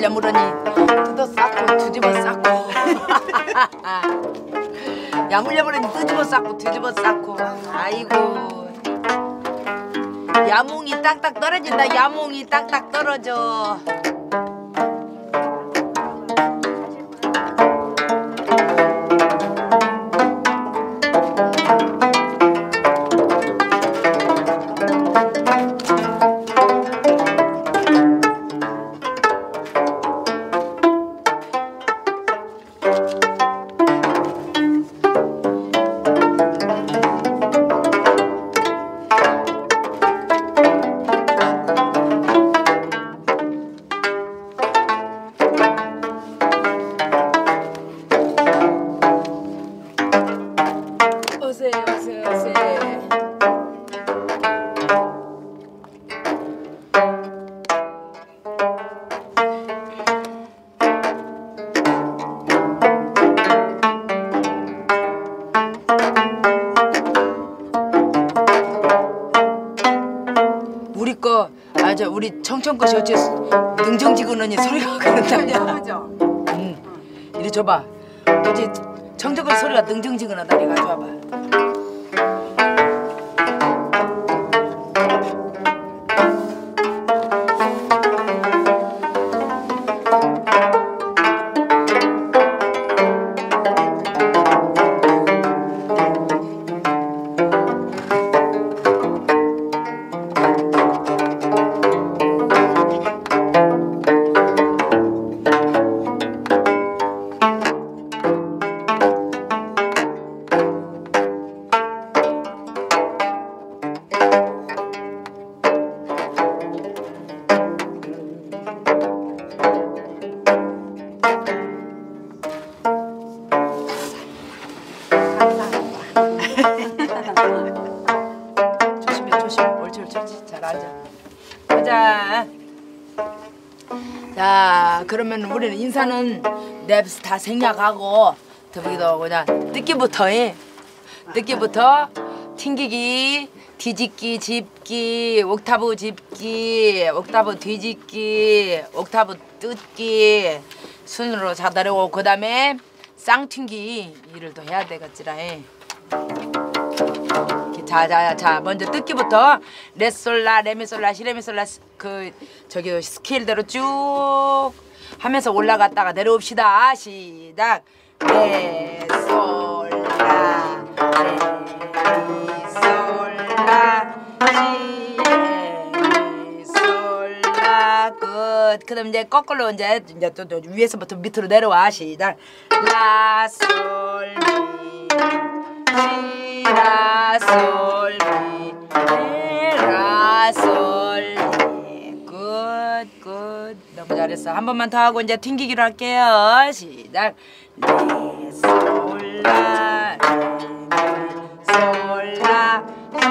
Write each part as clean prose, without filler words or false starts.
물으니 뜯어 쌓고 뒤집어 쌓고 야 물려 물으니 뒤집어 쌓고 뒤집어 쌓고 아이고 야몽이 딱딱 떨어진다. 야몽이 딱딱 떨어져. 우리 청청 것이 어째 능정지근하니 소리가 그런다. 그죠? 이리 줘봐. 어째 청청 것 소리가 능정지근하다니 가져와봐. 조심해. 옳지. 잘 앉아. 가자. 자, 그러면 우리는 인사는 냅스 다 생략하고 더보기도 그냥 뜯기부터 해. 뜯기부터 튕기기, 뒤집기, 집기, 옥타브 집기, 옥타브 뒤집기, 옥타브 뜯기 순으로 자다르고 그 다음에 쌍튕기 일을 또 해야 되겠지라 해. 자 먼저 뜯기부터 레솔라 레미솔라 시레미솔라 그 저기 스케일대로 쭉 하면서 올라갔다가 내려옵시다. 시작. 레솔라 시레미솔라 끝. 그다음 이제 거꾸로 이제 또 위에서부터 밑으로 내려와. 시작. 라솔미 라솔미 라솔미 굿 너무 잘했어. 한 번만 더 하고 이제 튕기기로 할게요. 시작. 레솔라 레솔라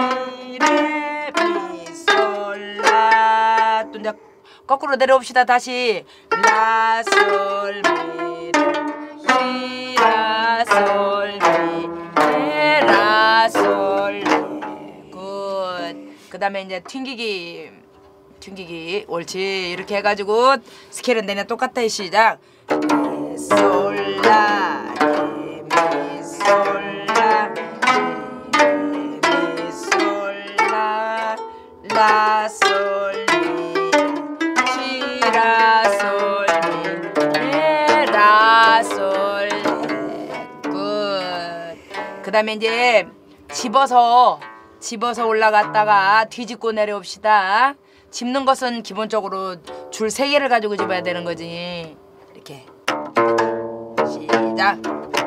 시레미솔라 또 이제 거꾸로 내려옵시다. 다시 라솔미 시라솔미 라솔 굿. 그다음에 이제 튕기기 옳지. 이렇게 해가지고 스케일은 내내 똑같아. 시작. 솔라 레미솔라 레미솔라 라솔미 시라솔미 라솔 굿. 그다음에 이제 집어서 올라갔다가 뒤집고 내려옵시다. 집는 것은 기본적으로 줄 3개를 가지고 집어야 되는 거지. 이렇게 시작.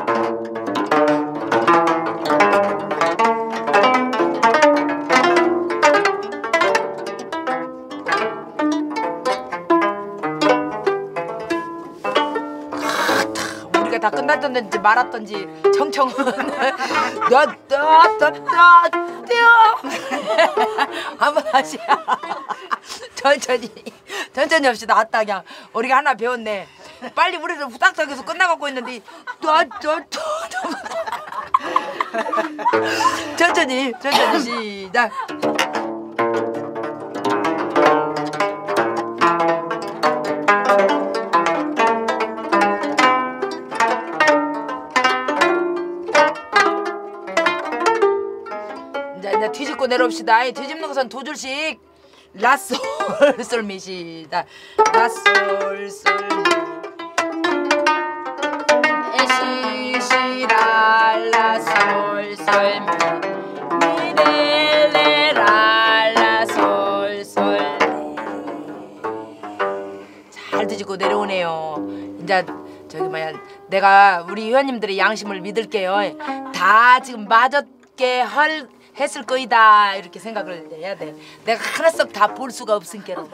우리가 다 끝났던지 말았던지 청청은 한번 다시 천천히 합시다. 아따 그냥 우리가 하나 배웠네. 빨리 우리를 후딱닥해서 끝나갖고 있는데 천천히 시작. 내려옵시다. 뒤집는 것은 두 줄씩 라솔솔미 시다. 라솔솔미 에시시랄라솔솔미 미레레랄라솔솔레. 잘 뒤집고 내려오네요. 이제 저기 뭐야, 내가 우리 회원님들의 양심을 믿을게요. 다 지금 맞았게 했을 거이다 이렇게 생각을 해야 돼. 내가 하나씩 다 볼 수가 없으니까.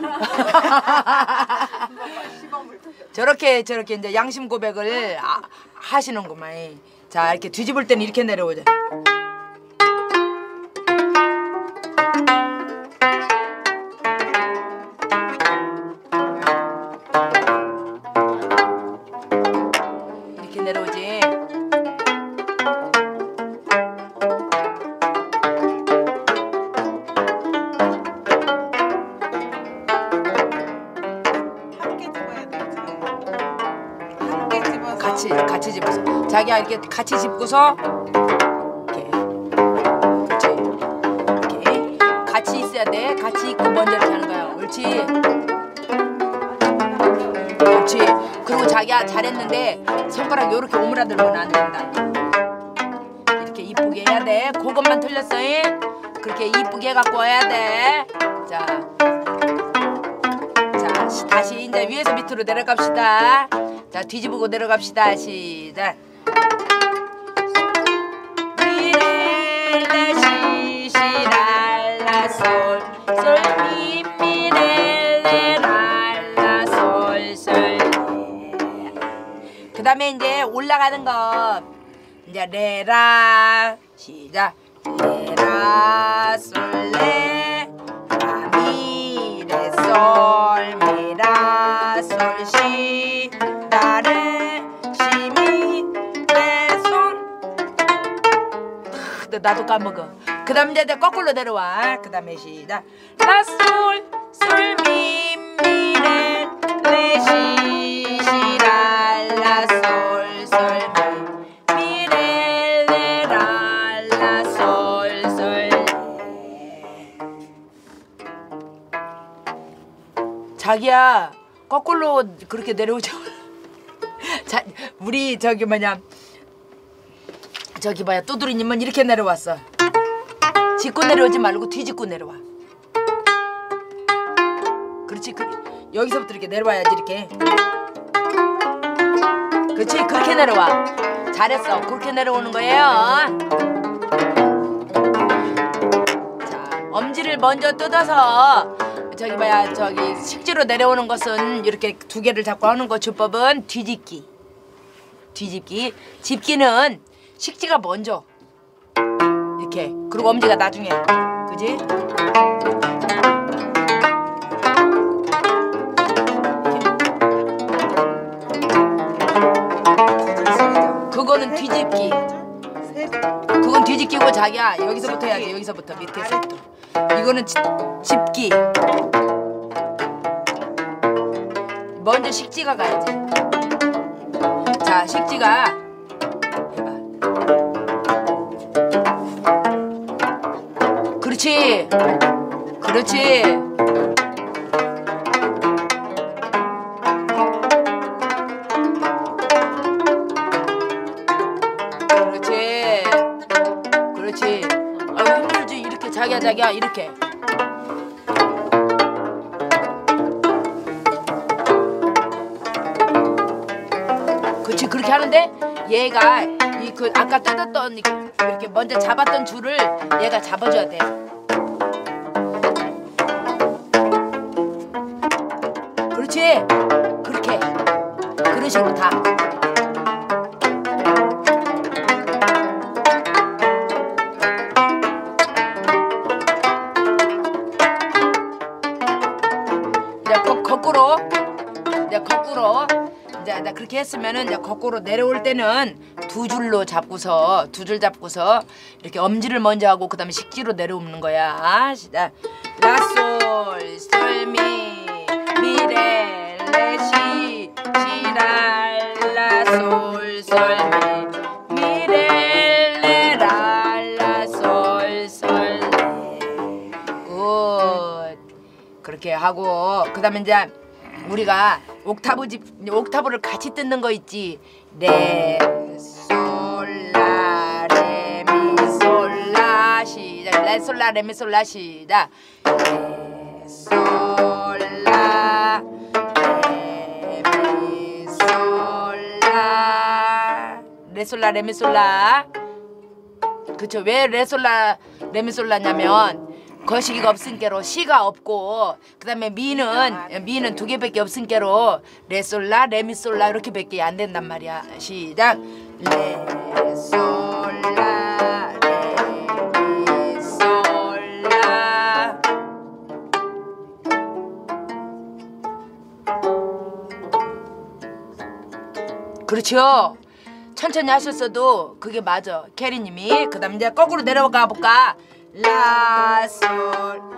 저렇게 이제 양심 고백을 하시는구만. 자, 이렇게 뒤집을 때는 이렇게 내려오자. 이렇게 내려오지. 같이 집어서 자기야 이렇게 같이 집고서 이렇게 그렇지 이렇게 같이 있어야 돼. 같이 있고 먼저 이렇게 하는 거야. 옳지 옳지. 그리고 자기야 잘했는데 손가락 요렇게 오므라들면 안 된다. 이렇게 이쁘게 해야 돼. 그것만 틀렸어. 그렇게 이쁘게 해갖고 와야 돼. 자 다시 이제 위에서 밑으로 내려갑시다. 자, 뒤집고 내려갑시다. 시작. 미레레 시시랄라 솔솔미 미레레 랄라 솔솔. 그 다음에 이제 올라가는 거 이제 레라 시작. 레라 솔레 라미레 솔 미라 솔시 나레 시미 레손. 나도 까먹어. 그 다음 이제 거꾸로 내려와. 그 다음에 시작. 라솔 솔미 미레 레시 시랄라 솔솔 미레 레랄라 솔솔. 자기야 거꾸로 그렇게 내려오자. 자, 우리 저기 뭐냐 저기 뭐야 두드리님은 이렇게 내려왔어. 짚고 내려오지 말고 뒤집고 내려와. 그렇지. 여기서부터 이렇게 내려와야지. 이렇게 그렇지. 그렇게 내려와. 잘했어. 그렇게 내려오는 거예요. 자, 엄지를 먼저 뜯어서 저기 뭐야 저기 식지로 내려오는 것은 이렇게 두 개를 잡고 하는 거. 주법은 뒤집기. 집기는 식지가 먼저 이렇게, 그리고 엄지가 나중에. 그지? 그거는 뒤집기. 그건 뒤집기고 자기야 여기서부터 해야지. 여기서부터 밑에서부터. 이거는 집기. 먼저 식지가 가야지. 자, 식지가 해봐. 그렇지. 그렇지. 그렇지. 아, 힘들지. 이렇게 자기야 이렇게. 그렇지. 그렇게 하는데 얘가 그 아까 뜯었던 이렇게 먼저 잡았던 줄을 얘가 잡아줘야 돼. 그렇지. 그렇게. 그런 식으로 다. 이제 그렇게 했으면은 이제 거꾸로 내려올 때는 두 줄 잡고서 이렇게 엄지를 먼저 하고 그다음에 식지로 내려오는 거야. 시작. 라솔 솔미 미레 레시 시랄라 솔 솔미 미레 레랄라 솔 솔레. 하고 그다음에 이제 우리가 옥타브를 같이 뜯는 거 있지. 레, 솔, 라, 레, 미, 솔, 라 시작. 레, 솔, 라, 레, 미, 솔, 라 시작. 레, 솔, 라, 레, 미, 솔, 라. 레, 솔, 라, 레, 미, 솔, 라. 그쵸. 왜 레, 솔, 라, 레, 미, 솔, 라냐면 거시기가 없으니까로 시가 없고 그다음에 미는 두 개밖에 없으니까로 레솔라 레미솔라 이렇게밖에 안 된단 말이야. 시작. 레솔라 레미솔라. 그렇죠. 천천히 하셨어도 그게 맞아. 캐리님이. 그다음 이제 거꾸로 내려가 볼까. 라솔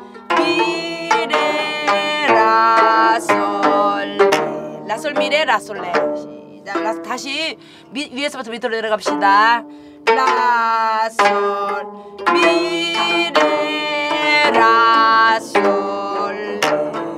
미레 라솔 라솔 미레 라솔 레 시작. 다시 위에서부터 밑으로 내려갑시다. 라솔 미레 라솔 레.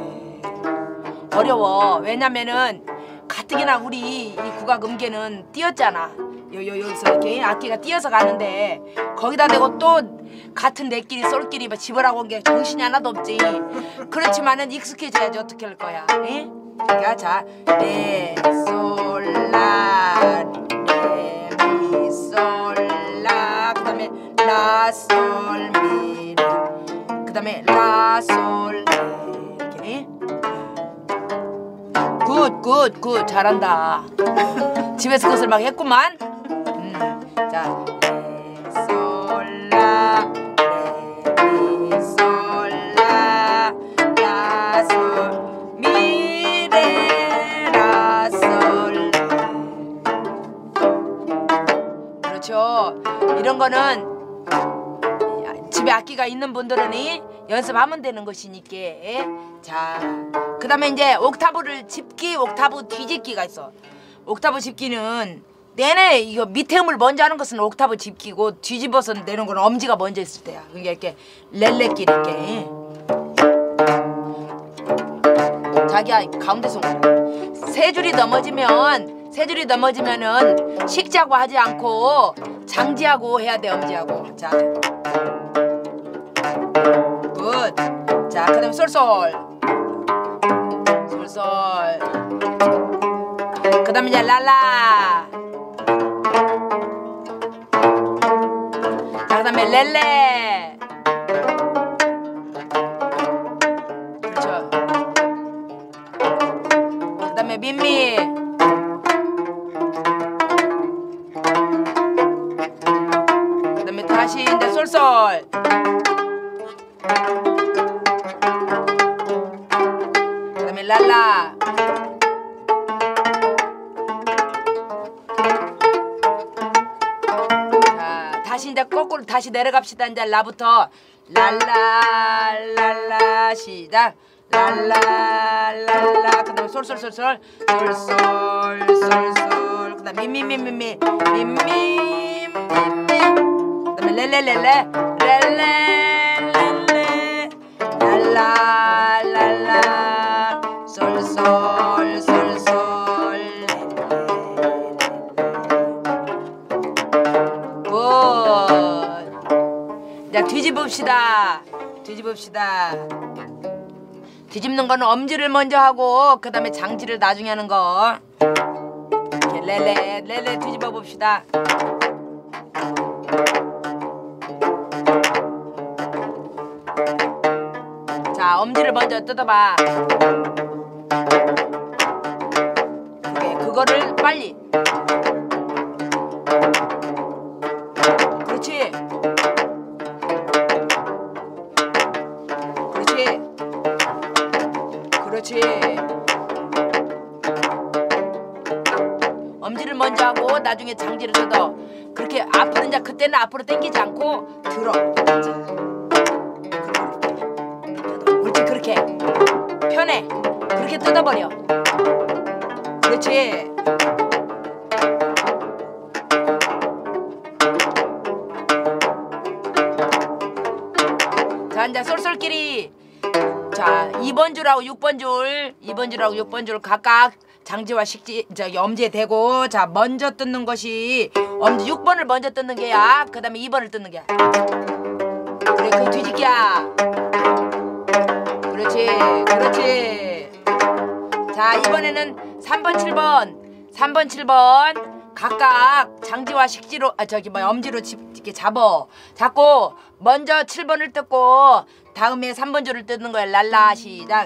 어려워. 왜냐면은 가뜩이나 우리 이 국악 음계는 띄었잖아. 여기서 이렇게 악기가 띄어서 가는데 거기다 대고 또 같은 내끼리 솔끼리 집어라고 온 게 정신이 하나도 없지. 그렇지만은 익숙해져야지 어떻게 할 거야. 에? 그러니까 자, 레, 솔, 라, 레, 미, 솔, 라. 그다음에 라, 솔, 미, 레. 그다음에 라, 솔, 레. 이렇게. 굿 잘한다. 집에서 그것을 막 했구만. 자, 레, 솔, 라, 레, 미, 솔, 라, 라, 솔, 미, 레, 라, 솔, 레. 그렇죠. 이런 거는 집에 악기가 있는 분들은 연습하면 되는 것이니까. 자, 그 다음에 이제 옥타브를 짚기, 옥타브 뒤집기가 있어. 옥타브 짚기는 내내 이거 밑에 음을 먼저 하는 것은 옥타브 짚기고 뒤집어서 내는 건 엄지가 먼저 있을 때야. 그러니까 이렇게 렐레끼리 이렇게. 자기야 가운데 손. 세 줄이 넘어지면은 식자고 하지 않고 장지하고 해야 돼. 엄지하고. 자, 굿. 자, 그다음에 솔솔. 그다음에 이제 랄라. 자, 그다음에 렐레. 그렇죠. 그다음에 민미. 그다음에 다시 이제 솔솔. 그다음에 랄라. 다시 이제 거꾸로 다시 내려갑시다. 이제 라부터 랄라 랄라 시작. 랄라 랄라. 그다음에 솔솔솔솔 솔솔솔솔. 그다음 미미미미미 미미. 그다음에 렐레렐레 렐레렐레 랄라 랄라 솔솔솔솔. 자, 뒤집읍시다. 뒤집는 거는 엄지를 먼저 하고 그 다음에 장지를 나중에 하는 거. 이렇게 렐레 뒤집어 봅시다. 자, 엄지를 먼저 뜯어봐. 그거를 빨리. 그렇지. 엄지를 먼저 하고 나중에 장지를 뜯어. 그렇게 앞으로 이제 그때는 앞으로 당기지 않고 들어. 옳지. 그렇게 편해. 그렇게 뜯어버려. 그렇지. 자, 이제 솔솔끼리. 자, 2번 줄하고 6번 줄, 2번 줄하고 6번 줄 각각 장지와 식지 저기 엄지에 대고 자 먼저 뜯는 것이 엄지 6번을 먼저 뜯는 게야. 그다음에 2번을 뜯는 게야. 그래 그 뒤집기야. 그렇지 그렇지. 자 이번에는 3번 7번 3번 7번 각각 장지와 식지로 저기 뭐 엄지로 이렇게 잡고 먼저 7번을 뜯고 다음에 3번 줄을 뜯는 거야. 랄라 시작.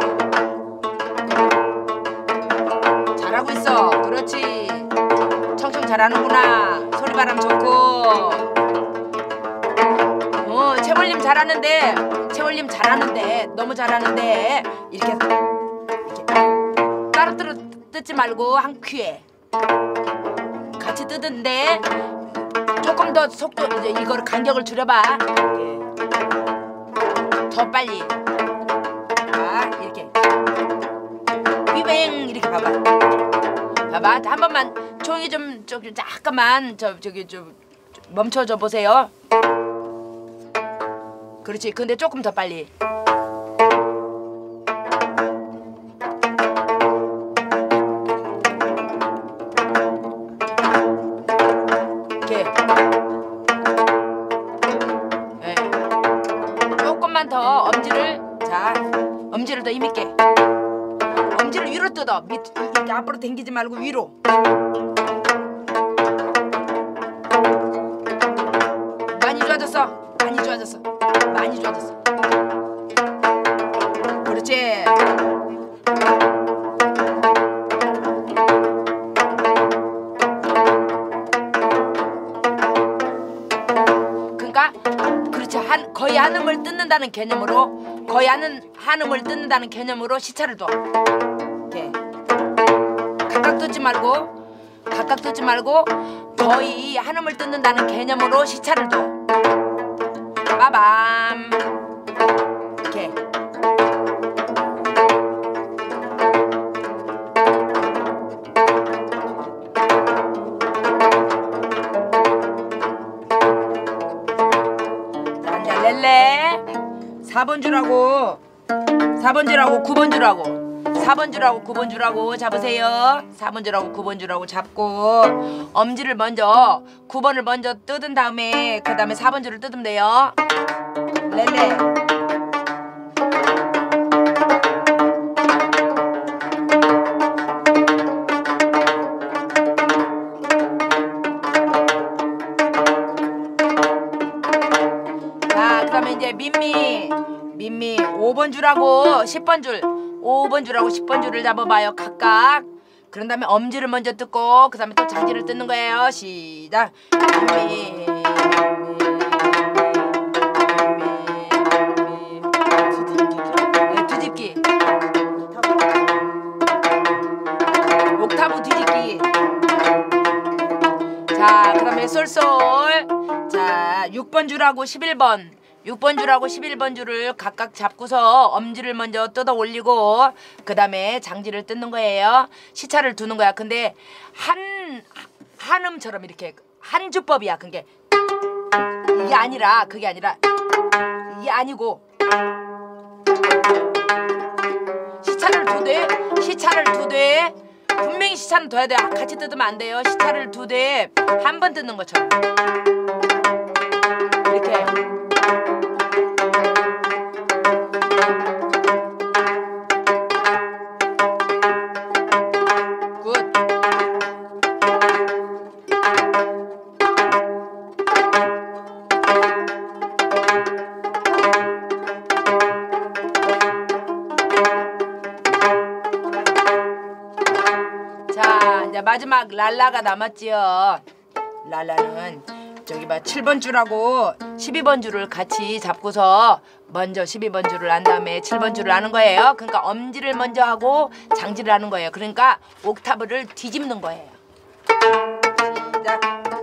잘하고 있어. 그렇지. 청청 잘하는구나. 소리바람 좋고. 채월님 잘하는데. 채월님 잘하는데. 너무 잘하는데. 이렇게 따로 뜯지 말고 한 큐에 같이 뜯는데 조금 더 속도 이제 이거를 간격을 줄여봐. 더 빨리. 자 이렇게 삐뱅 이렇게 봐봐. 봐봐 한 번만 조용히 좀 저기 잠깐만 저기 좀 멈춰줘 보세요. 그렇지. 근데 조금 더 빨리. 이렇게. 네. 조금만 더 엄지를 자 엄지를 더 힘있게. 엄지를 위로 뜯어. 이렇게 앞으로 당기지 말고 위로. 많이 좋아졌어. 많이 좋아졌어. 많이 좋아졌어. 그렇지. 그러니까 그렇지. 거의 한음을 뜯는다는 개념으로 한음을 뜯는다는 개념으로 시차를 둬. 이렇게 각각 뜯지 말고 거의 한음을 뜯는다는 개념으로 시차를 둬. 빠밤 이렇게. 자 이제 렐레 4번 줄하고 9번 줄하고 4번 줄하고 9번 줄하고 잡으세요. 4번 줄하고 9번 줄하고 잡고 엄지를 먼저 9번을 먼저 뜯은 다음에 그 다음에 4번 줄을 뜯으면 돼요. 렐레. 자 그러면 이제 민미 5번 줄하고 10번 줄 5번 줄하고 10번 줄을 잡아봐요. 각각. 그런 다음에 엄지를 먼저 뜯고 그 다음에 또 장지를 뜯는 거예요. 시작. 뒤집기. 옥타브 뒤집기. 자 그다음에 쏠쏠. 자 6번 줄하고 11번 6번 줄하고 11번 줄을 각각 잡고서 엄지를 먼저 뜯어 올리고 그 다음에 장지를 뜯는 거예요. 시차를 두는 거야. 근데 한음처럼 이렇게 한 주법이야. 그게 아니라 그게 아니고 시차를 두되 분명히 시차는 둬야 돼. 같이 뜯으면 안 돼요. 시차를 두되 한 번 뜯는 것처럼 이렇게. 마지막 랄라가 남았지요. 랄라는 저기 7번 줄하고 12번 줄을 같이 잡고서 먼저 12번 줄을 한 다음에 7번 줄을 하는 거예요. 그러니까 엄지를 먼저 하고 장지를 하는 거예요. 그러니까 옥타브를 뒤집는 거예요. 시작.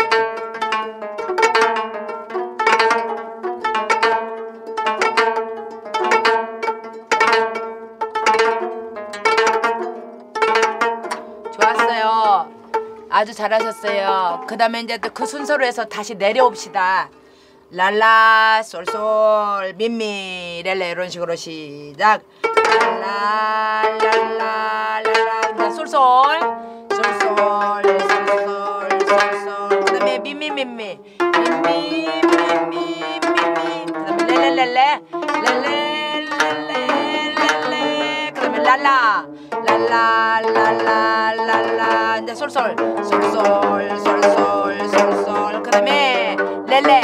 좋았어요. 아주 잘하셨어요. 그 다음에 이제 또 그 순서로 해서 다시 내려옵시다. 랄라 솔솔 민미 렐레 이런 식으로 시작. 랄랄랄랄랄라 솔솔 그다음에 미미미미 그다음에 레레레레 그다음에 랄랄랄랄랄랄라 이제 솔솔 그다음에 레레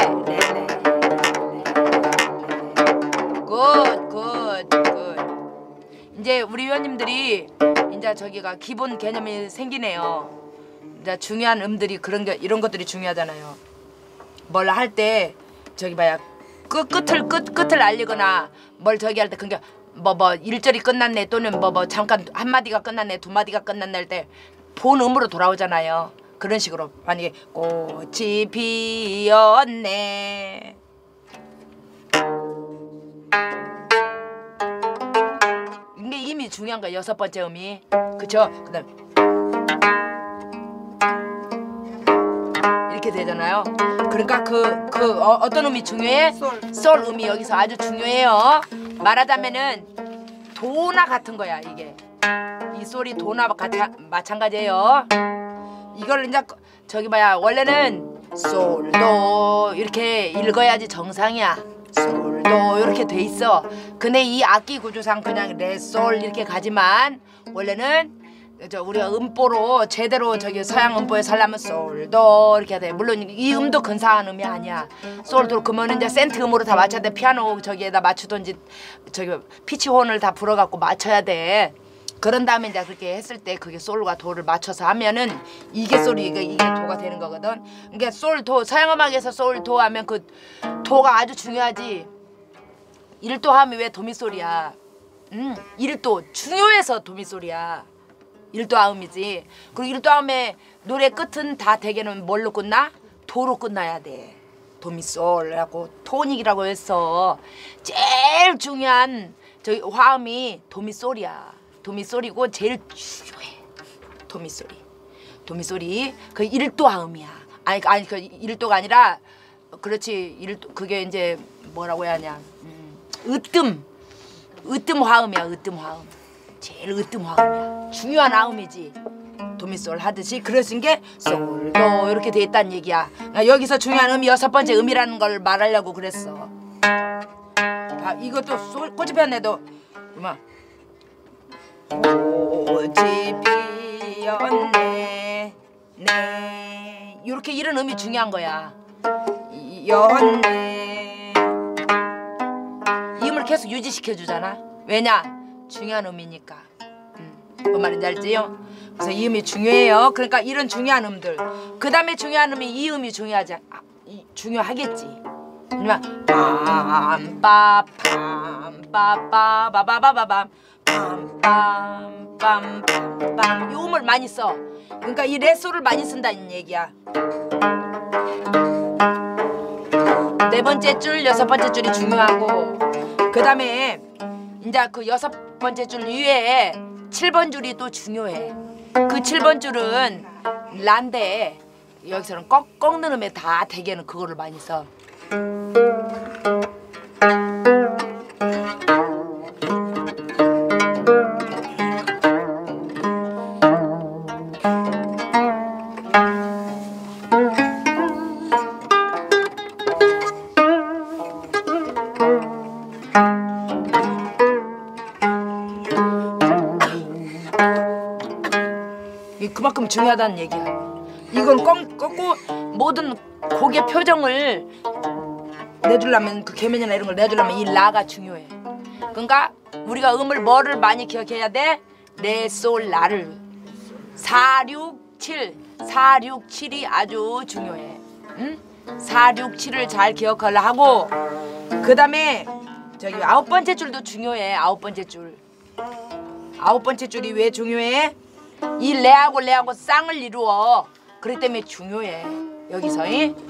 굿 이제 우리 회원님들이 이제 저기가 기본 개념이 생기네요. 이제 중요한 음들이 이런 것들이 중요하잖아요. 뭘 할 때 저기 봐야 끝을 알리거나 뭘 저기 할 때 그게 뭐 1절이 끝났네 또는 뭐 잠깐 한 마디가 끝났네 두 마디가 끝났네 할 때 본음으로 돌아오잖아요. 그런 식으로 만약에 꽃이 피었네 이게 이미 중요한 거야. 6번째 음이 그쵸? 그다음 이렇게 되잖아요. 그러니까 어떤 음이 중요해? 솔 음이 여기서 아주 중요해요. 말하자면은 도나 같은 거야 이게. 이 솔이 도나 마찬가지예요. 이걸 이제 저기 봐야 원래는 솔도 이렇게 읽어야지 정상이야. 솔도 이렇게 돼 있어. 근데 이 악기 구조상 그냥 레솔 이렇게 가지만 원래는 우리가 음보로 제대로 저기 서양 음보에 살려면 솔도 이렇게 돼. 물론 이 음도 근사한 음이 아니야. 솔도 그러면 이제 센트 음으로 다 맞춰야 돼. 피아노 저기에다 맞추든지 저기 피치혼을 다 불어갖고 맞춰야 돼. 그런 다음에 이제 그렇게 했을 때 그게 솔과 도를 맞춰서 하면은 이게 솔이 이게 도가 되는 거거든. 그러니까 솔, 도 서양 음악에서 솔, 도 하면 그 도가 아주 중요하지. 1도 하면 왜 도미솔이야? 1도 중요해서 도미솔이야. 1도 아음이지. 그리고 1도 아음에 노래 끝은 다 대개는 뭘로 끝나? 도로 끝나야 돼. 도미솔이라고 토닉이라고 해서 제일 중요한 저기 화음이 도미솔이야. 도미솔이고 제일 중요해. 도미솔이 그 1도 화음이야. 아니 그 1도가 아니라 그렇지 1도 그게 이제 뭐라고 해야 하냐? 으뜸 화음이야. 으뜸 화음. 제일 으뜸 화음이야. 중요한 화음이지. 도미솔 하듯이 그래서 게 솔도 이렇게 돼 있다는 얘기야. 여기서 중요한 음이 6번째 음이라는 걸 말하려고 그랬어. 이것도 꽃이 피었네도 음악. 꽃이 피었네 네 이렇게 이런 음이 중요한 거야. 였네 이 음을 계속 유지시켜 주잖아. 왜냐? 중요한 음이니까. 뭔 말인지 알지요? 그래서 이 음이 중요해요. 그러니까 이런 중요한 음들 그 다음에 중요한 음이 이 음이 중요하겠지. 왜냐면 빰빠팜빠바바바바밤 빰빰빰빰 이 음을 많이 써. 그러니까 이 레소를 많이 쓴다는 얘기야. 4번째 줄, 6번째 줄이 중요하고 그 다음에 이제 그 6번째 줄 위에 7번 줄이 또 중요해. 그 7번 줄은 라인데 여기서는 꺾는 음에 다 대개는 그거를 많이 써. 그만큼 중요하다는 얘기야. 이건 꺾고 모든 곡의 표정을 내주려면 그 계면이나 이런 걸 내주려면 이 라가 중요해. 그러니까 우리가 뭐를 많이 기억해야 돼? 레, 솔, 라를 4, 6, 7 467이 아주 중요해. 응? 4, 6, 7을 잘 기억하려 하고 그 다음에 저기 9번째 줄도 중요해. 9번째 줄 9번째 줄이 왜 중요해? 이 레하고 쌍을 이루어. 그렇기 때문에 중요해. 여기서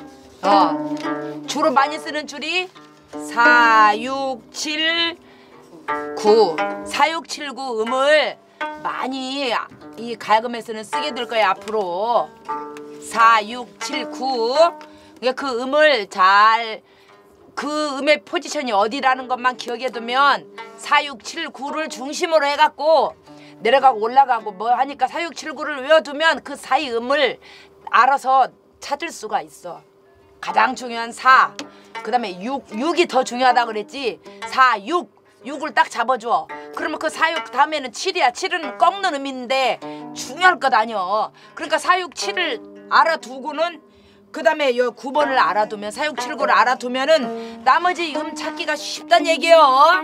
주로 많이 쓰는 줄이 4, 6, 7, 9 4, 6, 7, 9 음을 많이 이 가야금에서는 쓰게 될 거야 앞으로. 4, 6, 7, 9 그러니까 그 음을 잘 그 음의 포지션이 어디라는 것만 기억해 두면 4, 6, 7, 9를 중심으로 해갖고 내려가고 올라가고 뭐 하니까 4, 6, 7, 9를 외워두면 그 사이 음을 알아서 찾을 수가 있어. 가장 중요한 4, 그 다음에 6이 더 중요하다 그랬지. 4, 6을 딱 잡아줘. 그러면 그 4, 6 다음에는 7이야. 7은 꺾는 음인데 중요할 것 아니여. 그러니까 4, 6, 7을 알아두고는 그 다음에 9번을 알아두면 4, 6, 7, 9를 알아두면은 나머지 음 찾기가 쉽단 얘기요.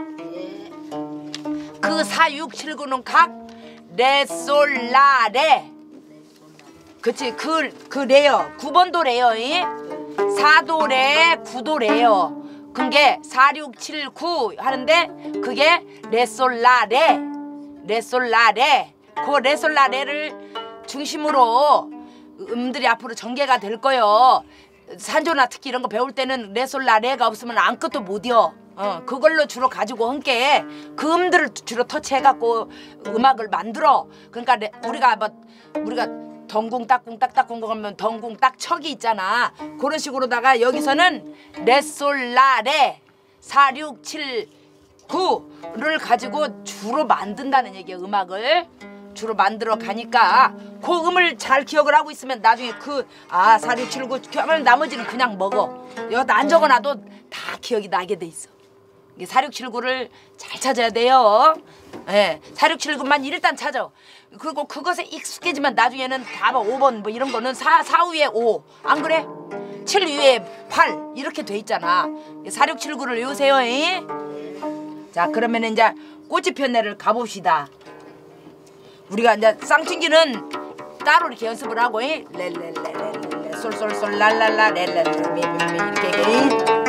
그 4, 6, 7, 9는 각 레, 솔, 라, 레. 그치 그 레요. 9번도 레요. 4도 레, 9도 레요. 그게 4, 6, 7, 9 하는데 그게 레, 솔, 라, 레. 레, 솔, 라, 레. 그 레, 솔, 라, 레를 중심으로 음들이 앞으로 전개가 될 거요. 산조나 특히 이런 거 배울 때는 레, 솔, 라, 레가 없으면 아무것도 못 이어. 그걸로 주로 가지고 함께 그 음들을 주로 터치해갖고 음악을 만들어. 그러니까 우리가 덩궁 딱궁 딱딱궁 그러면 덩궁 딱척이 있잖아. 그런 식으로다가 여기서는 레, 솔, 라, 레 4, 6, 7, 9를 가지고 주로 만든다는 얘기야. 음악을 주로 만들어 가니까 그 음을 잘 기억을 하고 있으면 나중에 4, 6, 7, 9 하면 나머지는 그냥 먹어. 여기다 안 적어놔도 다 기억이 나게 돼 있어. 4, 6, 7, 9를 잘 찾아야 돼요. 예, 4, 6, 7, 9만 일단 찾아. 그리고 그것에 익숙해지면 나중에는 다 5번 뭐 이런 거는 4 위에 5. 안 그래? 7 위에 8 이렇게 돼 있잖아. 4, 6, 7, 9를 외우세요. 자, 그러면 이제 꼬치편내를 가봅시다. 우리가 이제 쌍튕기는 따로 이렇게 연습을 하고 레레레레레 솔솔솔 랄랄라 레레 미미미 이렇게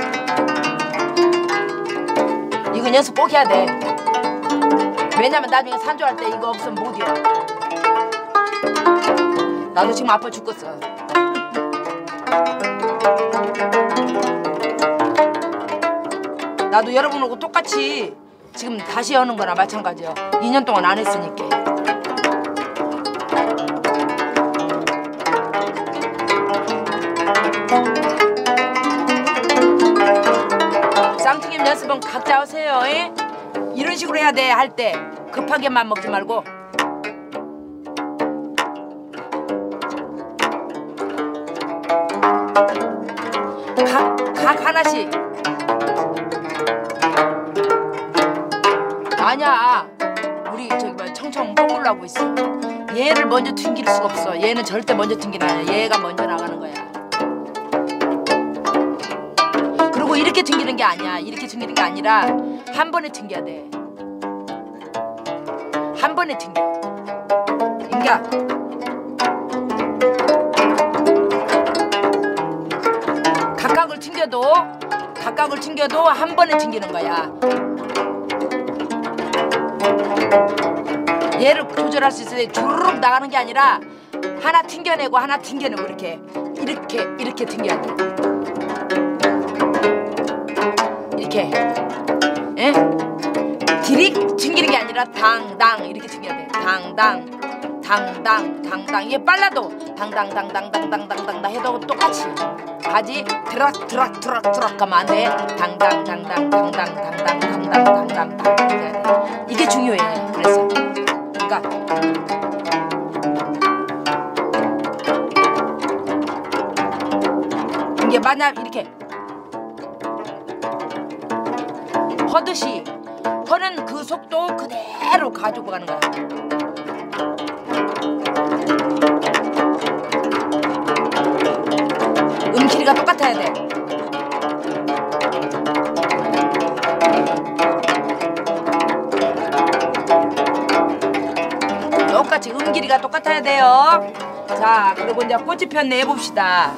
이건 연습 꼭 해야 돼. 왜냐면 나중에 산조할 때 이거 없으면 못 이어. 나도 지금 아파 죽겠어. 나도 여러분하고 똑같이 지금 다시 하는 거나 마찬가지야. 2년 동안 안 했으니까. 쌍튀김 연습은 각자 하세요. 이런 식으로 해야 돼. 할 때 급하게만 먹지 말고. 각 하나씩. 아니야. 우리 저기 뭐야 청청 거꾸로 하고 있어. 얘를 먼저 튕길 수가 없어. 얘는 절대 먼저 튕기는 아니야. 얘가 먼저 나가는 거야. 그리고 이렇게 튕기는 게 아니야. 이렇게 튕기는 게 아니라 한 번에 튕겨야 돼. 한 번에 튕겨. 그러니까 각각을 튕겨도 한 번에 튕기는 거야. 얘를 조절할 수 있어요. 주르륵 나가는 게 아니라 하나 튕겨내고 하나 튕겨내고 이렇게 튕겨야 돼. 이렇게. 예? 디릭 튕기는 게 아니라 당당 이렇게 튕겨야 돼. 당당 당당 이게 빨라도 당당당당당당당당 해도 똑같이 가지. 드락 가면 안 돼. 당당 이게 중요해. 그래서 그러니까 이게 만약 이렇게 허듯이 허는 그 속도 그대로 가지고 가는 거야. 길이가 똑같아야 돼. 똑같이 길이가 똑같아야 돼요. 자, 그리고 이제 꼬치편 내봅시다.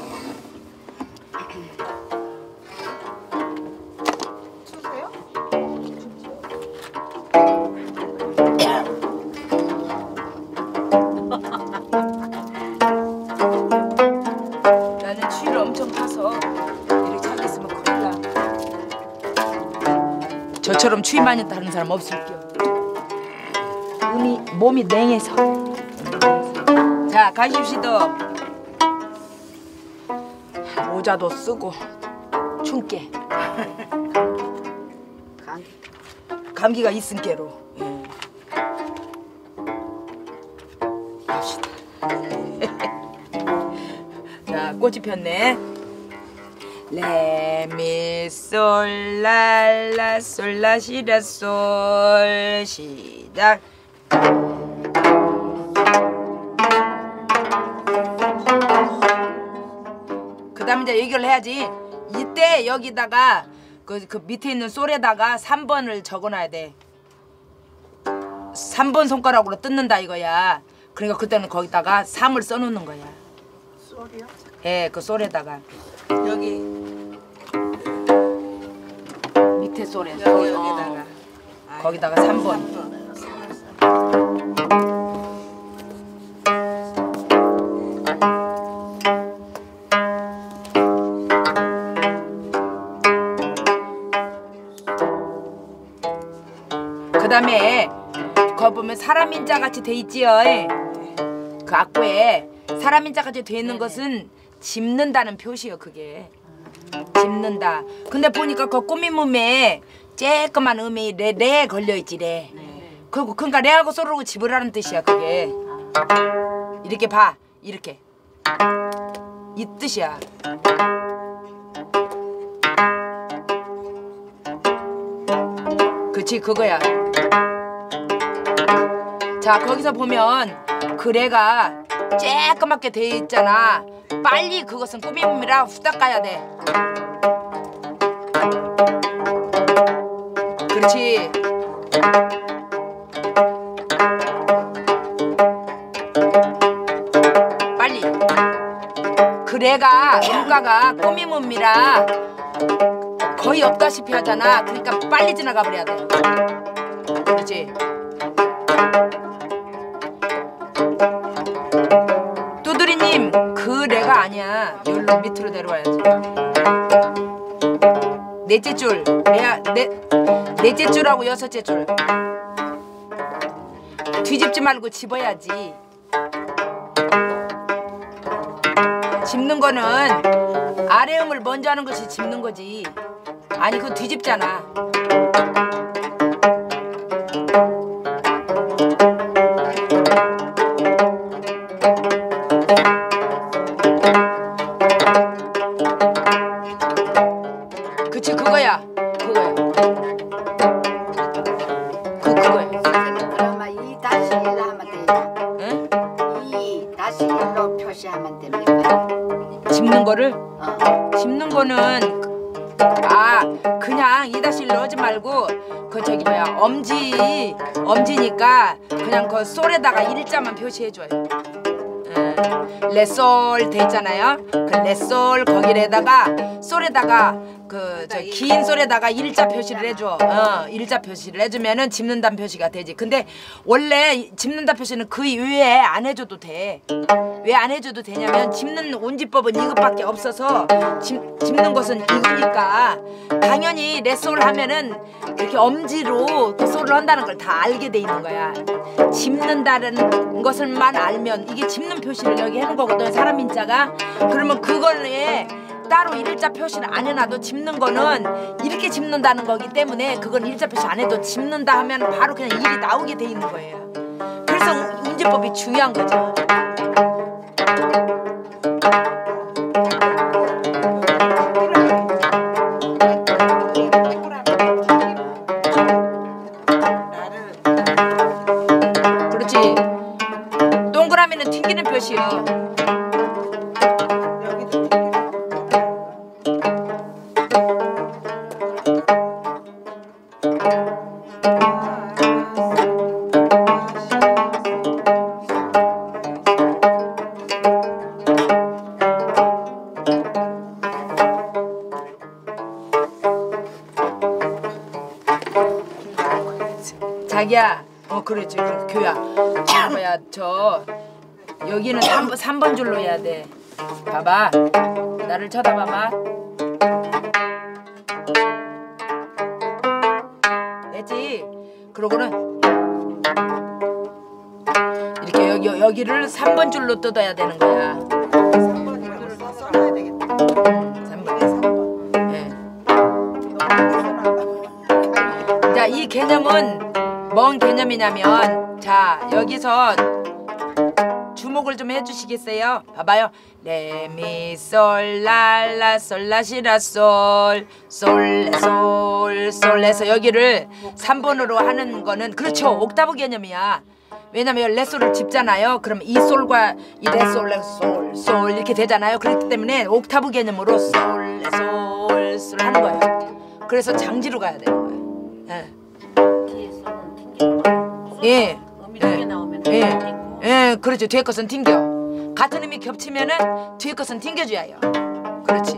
나는 추위를 엄청 타서 이렇게 자고 있으면 큰일 나. 저처럼 추위 많이 타는 사람 없을게요. 몸이 냉해서. 자, 가십시다. 모자도 쓰고 춘깨. 감기. 감기가 있은께로. 갑시다. 자, 꽃이 폈네. 레미솔랄라솔라시라솔 시작. 그 다음에 이제 얘기를 해야지. 이때 여기다가 그 밑에 있는 솔에다가 3번을 적어놔야 돼. 3번 손가락으로 뜯는다 이거야. 그러니까 그때는 거기다가 3을 써놓는 거야. 쏠이요? 예, 그 솔에다가 여기 밑에 솔에 여기다가 거기다가 3번. 그 다음에 거기 보면 사람 인자 같이 돼 있지요. 그 악보에 사람 인자 같이 돼 있는 것은 짚는다는 표시요. 그게 짚는다. 근데 보니까 그 꾸미몸에 쬐끄만 음이 레 걸려 있지 레. 그러니까 레하고 소르고 집으라는 뜻이야. 그게 이렇게 봐. 이렇게 이 뜻이야. 그치 그거야. 자 거기서 보면 그래가 쬐끄맣게 돼 있잖아. 빨리 그것은 꾸밈이라 후딱 가야 돼. 그렇지. 빨리. 그래가 음가가 꾸밈음이라 거의 없다시피 하잖아. 그러니까 빨리 지나가 버려야 돼. 그렇지. 두드리님 그 레가 아니야. 여기로 밑으로 내려와야지. 넷째 줄 레야 넷째 줄하고 여섯째 줄 뒤집지 말고 집어야지. 짚는 거는 아래 음을 먼저 하는 것이 짚는 거지. 아니 그거 뒤집잖아. 그치 그거야. 그거야. 그거야. 그러면 이 다시 일로 하면 되죠. 응? 이 다시 일로 표시하면 됩니까? 짚는 거를? 짚는 거는 그냥 이다시를 넣지 말고 그 저기 뭐야 엄지니까 그냥 그 솔에다가 일자만 표시해줘요. 레솔 돼 있잖아요. 그 레솔 거기에다가 솔에다가 그 저 긴 솔에다가 일자 표시를 해줘. 일자 표시를 해주면은 짚는다는 표시가 되지. 근데 원래 짚는다 표시는 그 이외에 안 해줘도 돼. 왜 안 해줘도 되냐면 짚는 온지법은 이것밖에 없어서 짚는 것은 이거니까 당연히 레솔 하면은 이렇게 엄지로 그 솔을 한다는 걸 다 알게 돼 있는 거야. 짚는다는 것을만 알면 이게 짚는 표시를 여기 해놓은 거거든. 사람 인자가. 그러면 그거에 따로 일자 표시를 안 해놔도 짚는 거는 이렇게 짚는다는 거기 때문에 그건 일자 표시 안 해도 짚는다 하면 바로 그냥 일이 나오게 돼 있는 거예요. 그래서 운지법이 중요한 거죠. 그렇지. 동그라미는 튕기는 표시요. 자기야, 그렇지, 교야. 뭐야, 여기는 3번 줄로 해야 돼. 봐봐, 나를 쳐다봐봐. 됐지? 그러고는 이렇게 여기를 3번 줄로 뜯어야 되는 거야. 3번이라고 써야 되겠다. 3번. 네. 뭔 개념이냐면 자 여기서 주목을 좀 해주시겠어요? 봐봐요. 레미솔라라솔라시라솔솔레솔솔에서 여기를 3번으로 하는 거는 그렇죠. 옥타브 개념이야. 왜냐면 레솔을 짚잖아요. 그럼 이 솔과 이 레솔 레솔 솔 이렇게 되잖아요. 그렇기 때문에 옥타브 개념으로 솔 레솔 솔 하는 거예요. 그래서 장지로 가야 되는 거예요. 뒤에서는 튕겨. 예. 음이 두개 나오면 예. 튕기고. 예, 그렇죠. 뒤에 것은 튕겨. 같은 음이 겹치면은 뒤에 것은 튕겨줘야 해요. 그렇지.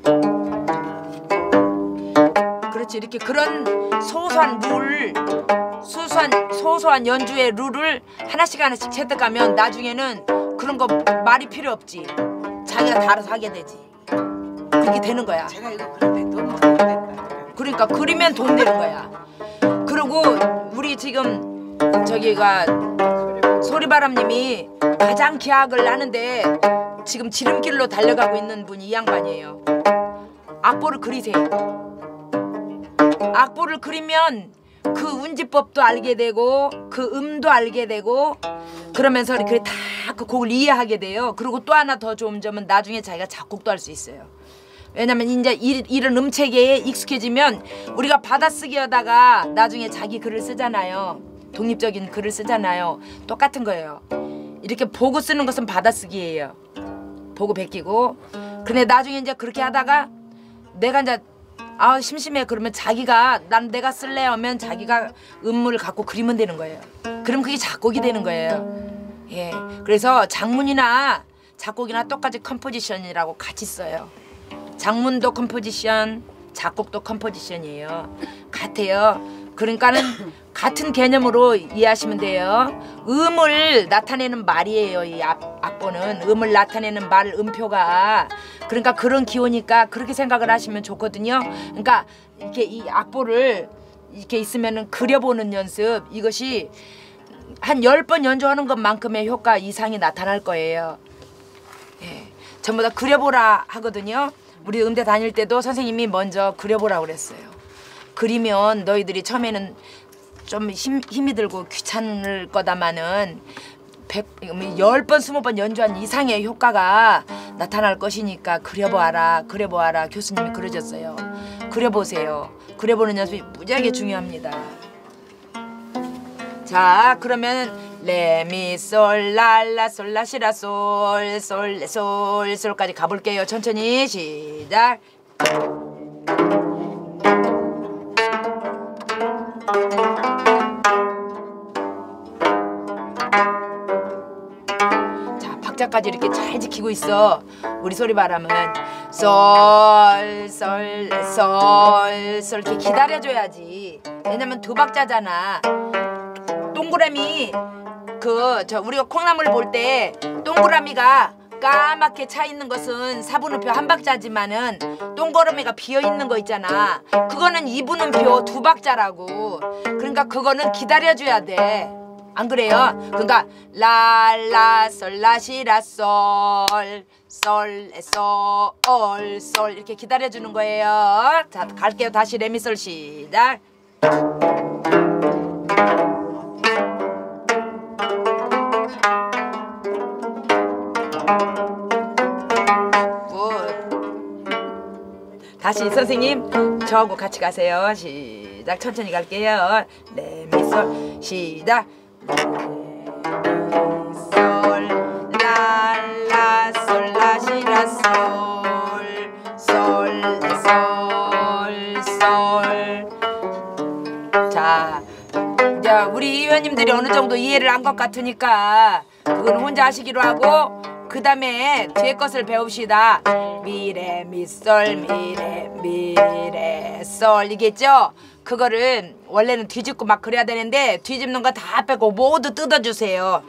그렇지. 이렇게 그런 소소한 룰, 소소한 연주의 룰을 하나씩 체득하면 나중에는 그런 거 말이 필요 없지. 자기가 다 알아서 하게 되지. 그렇게 되는 거야. 제가 이거 그런데 너무 도움이 될 것 같아요. 그러니까 그리면 돈 되는 거야. 그리고 우리 지금 저기가 소리바람님이 가장 기악을 하는데 지금 지름길로 달려가고 있는 분이 이 양반이에요. 악보를 그리세요. 악보를 그리면 그 운지법도 알게 되고 그 음도 알게 되고 그러면서 이렇게 다 그 곡을 이해하게 돼요. 그리고 또 하나 더 좋은 점은 나중에 자기가 작곡도 할 수 있어요. 왜냐면 이제 이런 음체계에 익숙해지면 우리가 받아쓰기 하다가 나중에 자기 글을 쓰잖아요. 독립적인 글을 쓰잖아요. 똑같은 거예요. 이렇게 보고 쓰는 것은 받아쓰기예요. 보고 베끼고. 근데 나중에 이제 그렇게 하다가 내가 이제 심심해 그러면 자기가 난 내가 쓸래 하면 자기가 음물을 갖고 그리면 되는 거예요. 그럼 그게 작곡이 되는 거예요. 예. 그래서 장문이나 작곡이나 똑같이 컴포지션이라고 같이 써요. 장문도 컴포지션, 작곡도 컴포지션이에요. 같아요. 그러니까는 같은 개념으로 이해하시면 돼요. 음을 나타내는 말이에요. 이 악보는 음을 나타내는 말 음표가. 그러니까 그런 기호니까 그렇게 생각을 하시면 좋거든요. 그러니까 이렇게 이 악보를 이렇게 있으면은 그려보는 연습 이것이 한 10번 연주하는 것만큼의 효과 이상이 나타날 거예요. 예. 전부 다 그려보라 하거든요. 우리 음대 다닐 때도 선생님이 먼저 그려보라고 그랬어요. 그리면 너희들이 처음에는 좀 힘이 들고 귀찮을 거다마는 10번, 20번 연주한 이상의 효과가 나타날 것이니까 그려보아라, 그려보아라 교수님이 그러셨어요. 그려보세요. 그려보는 연습이 무지하게 중요합니다. 자, 그러면 레미솔라라솔라시라솔솔레솔솔까지 가볼게요. 천천히 시작. 자, 박자까지 이렇게 잘 지키고 있어. 우리 소리바람은 솔솔솔솔 이렇게 기다려줘야지. 왜냐면 두 박자잖아. 동그라미 우리가 콩나물 볼 때 동그라미가 까맣게 차 있는 것은 4분음표 한 박자지만은 동그라미가 비어 있는 거 있잖아. 그거는 2분음표 두 박자라고. 그러니까 그거는 기다려줘야 돼. 안 그래요? 그러니까 라라솔라시라솔 솔레솔솔 이렇게 기다려주는 거예요. 자, 갈게요. 다시 레미솔 시작. 다시 선생님 저하고 같이 가세요. 시작. 천천히 갈게요. 레미솔 시작. 레미솔 라라솔라시라솔 솔솔솔. 자, 이제 우리 위원님들이 어느 정도 이해를 한 것 같으니까 그건 혼자 하시기로 하고 그 다음에 뒤에 것을 배웁시다. 미레 미솔 미레 미레 솔 이겠죠? 그거를 원래는 뒤집고 막 그래야 되는데 뒤집는 거 다 빼고 모두 뜯어주세요.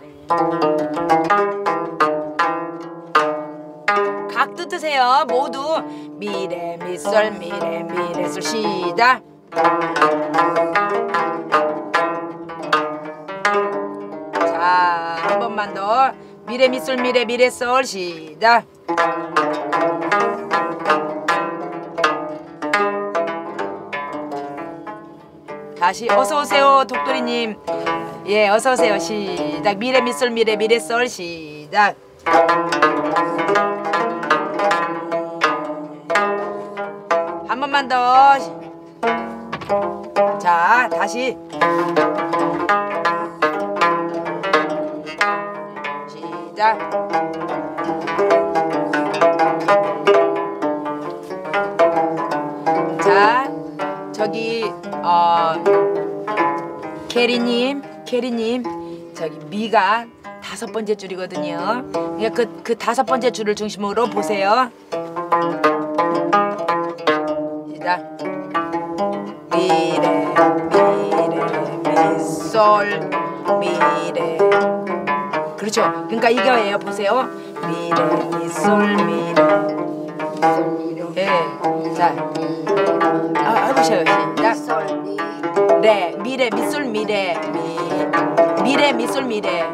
각 뜯으세요. 모두 미레 미솔 미레 미레 솔 시작. 자, 한 번만 더. 미레 미솔 미레 미레 솔 시작. 다시 어서 오세요 독도리님. 예 어서 오세요. 시작. 미래 미솔 미래 미래솔 시작. 한 번만 더. 자 다시 시작. 자 저기 게리님 저기 미가 5번째 줄이거든요. 그러니까 그 5번째 줄을 중심으로 보세요. 시작. 미래 미솔 미래. 그렇죠. 그러니까 이거예요. 보세요. 미래 미솔 미래. 예. 자. 해보셔요. 시작. 네. 미래 미솔 미래. 미래 미솔 미래.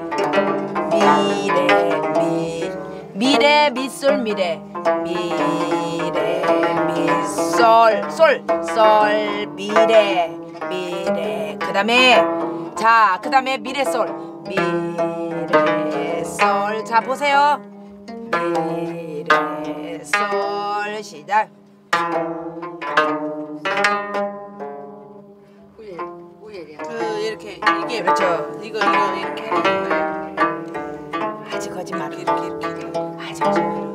미래 미솔 미래. 미래 미솔 솔 미래. 그다음에 자 그다음에 미래솔 미래솔. 자 보세요. 미래솔 시작. 이렇게 이게 그렇죠. 이거 이렇게 하는 거예요. 아주 거짓말. 이렇게 아주 거짓말.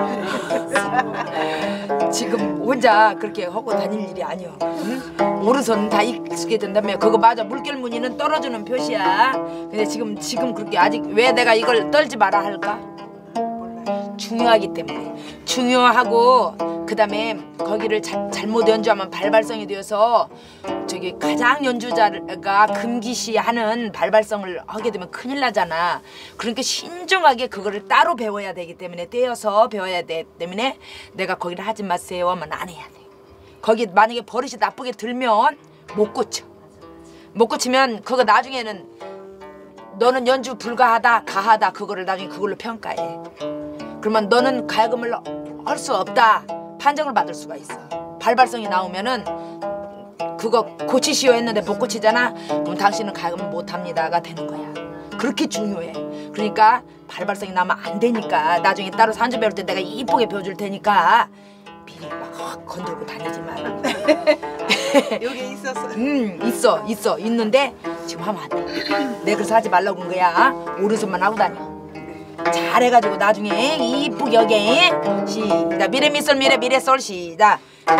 지금 혼자 그렇게 하고 다닐 일이 아니오. 응? 오른손 다 익숙해 된다며. 그거 맞아. 물결 무늬는 떨어주는 표시야. 근데 지금 그렇게 아직 왜 내가 이걸 떨지 마라 할까? 중요하기 때문에. 중요하고 그다음에 거기를 잘못 연주하면 발발성이 되어서 저기 가장 연주자가 금기시하는 발발성을 하게 되면 큰일 나잖아. 그러니까 신중하게 그거를 따로 배워야 되기 때문에 떼어서 배워야 되기 때문에 내가 거기를 하지 마세요 하면 안 해야 돼. 거기 만약에 버릇이 나쁘게 들면 못 고쳐. 못 고치면 그거 나중에는 너는 연주 불가하다 가하다 그거를 나중에 그걸로 평가해. 그러면 너는 가야금을 할 수 없다 판정을 받을 수가 있어. 발발성이 나오면은 그거 고치시오 했는데 못 고치잖아. 그럼 당신은 가야금을 못합니다가 되는 거야. 그렇게 중요해. 그러니까 발발성이 나면 안 되니까 나중에 따로 산주 배울 때 내가 이쁘게 배워줄 테니까 미리 막 확 건들고 다니지 마. 여기 있었어. 있는데 지금 하면 안 돼. 내가 그래서 하지 말라고 한 거야. 오른손만 하고 다녀. 잘해가지고 나중에 이쁘게 여기 시작. 미래 미솔 미래 미래솔 시작.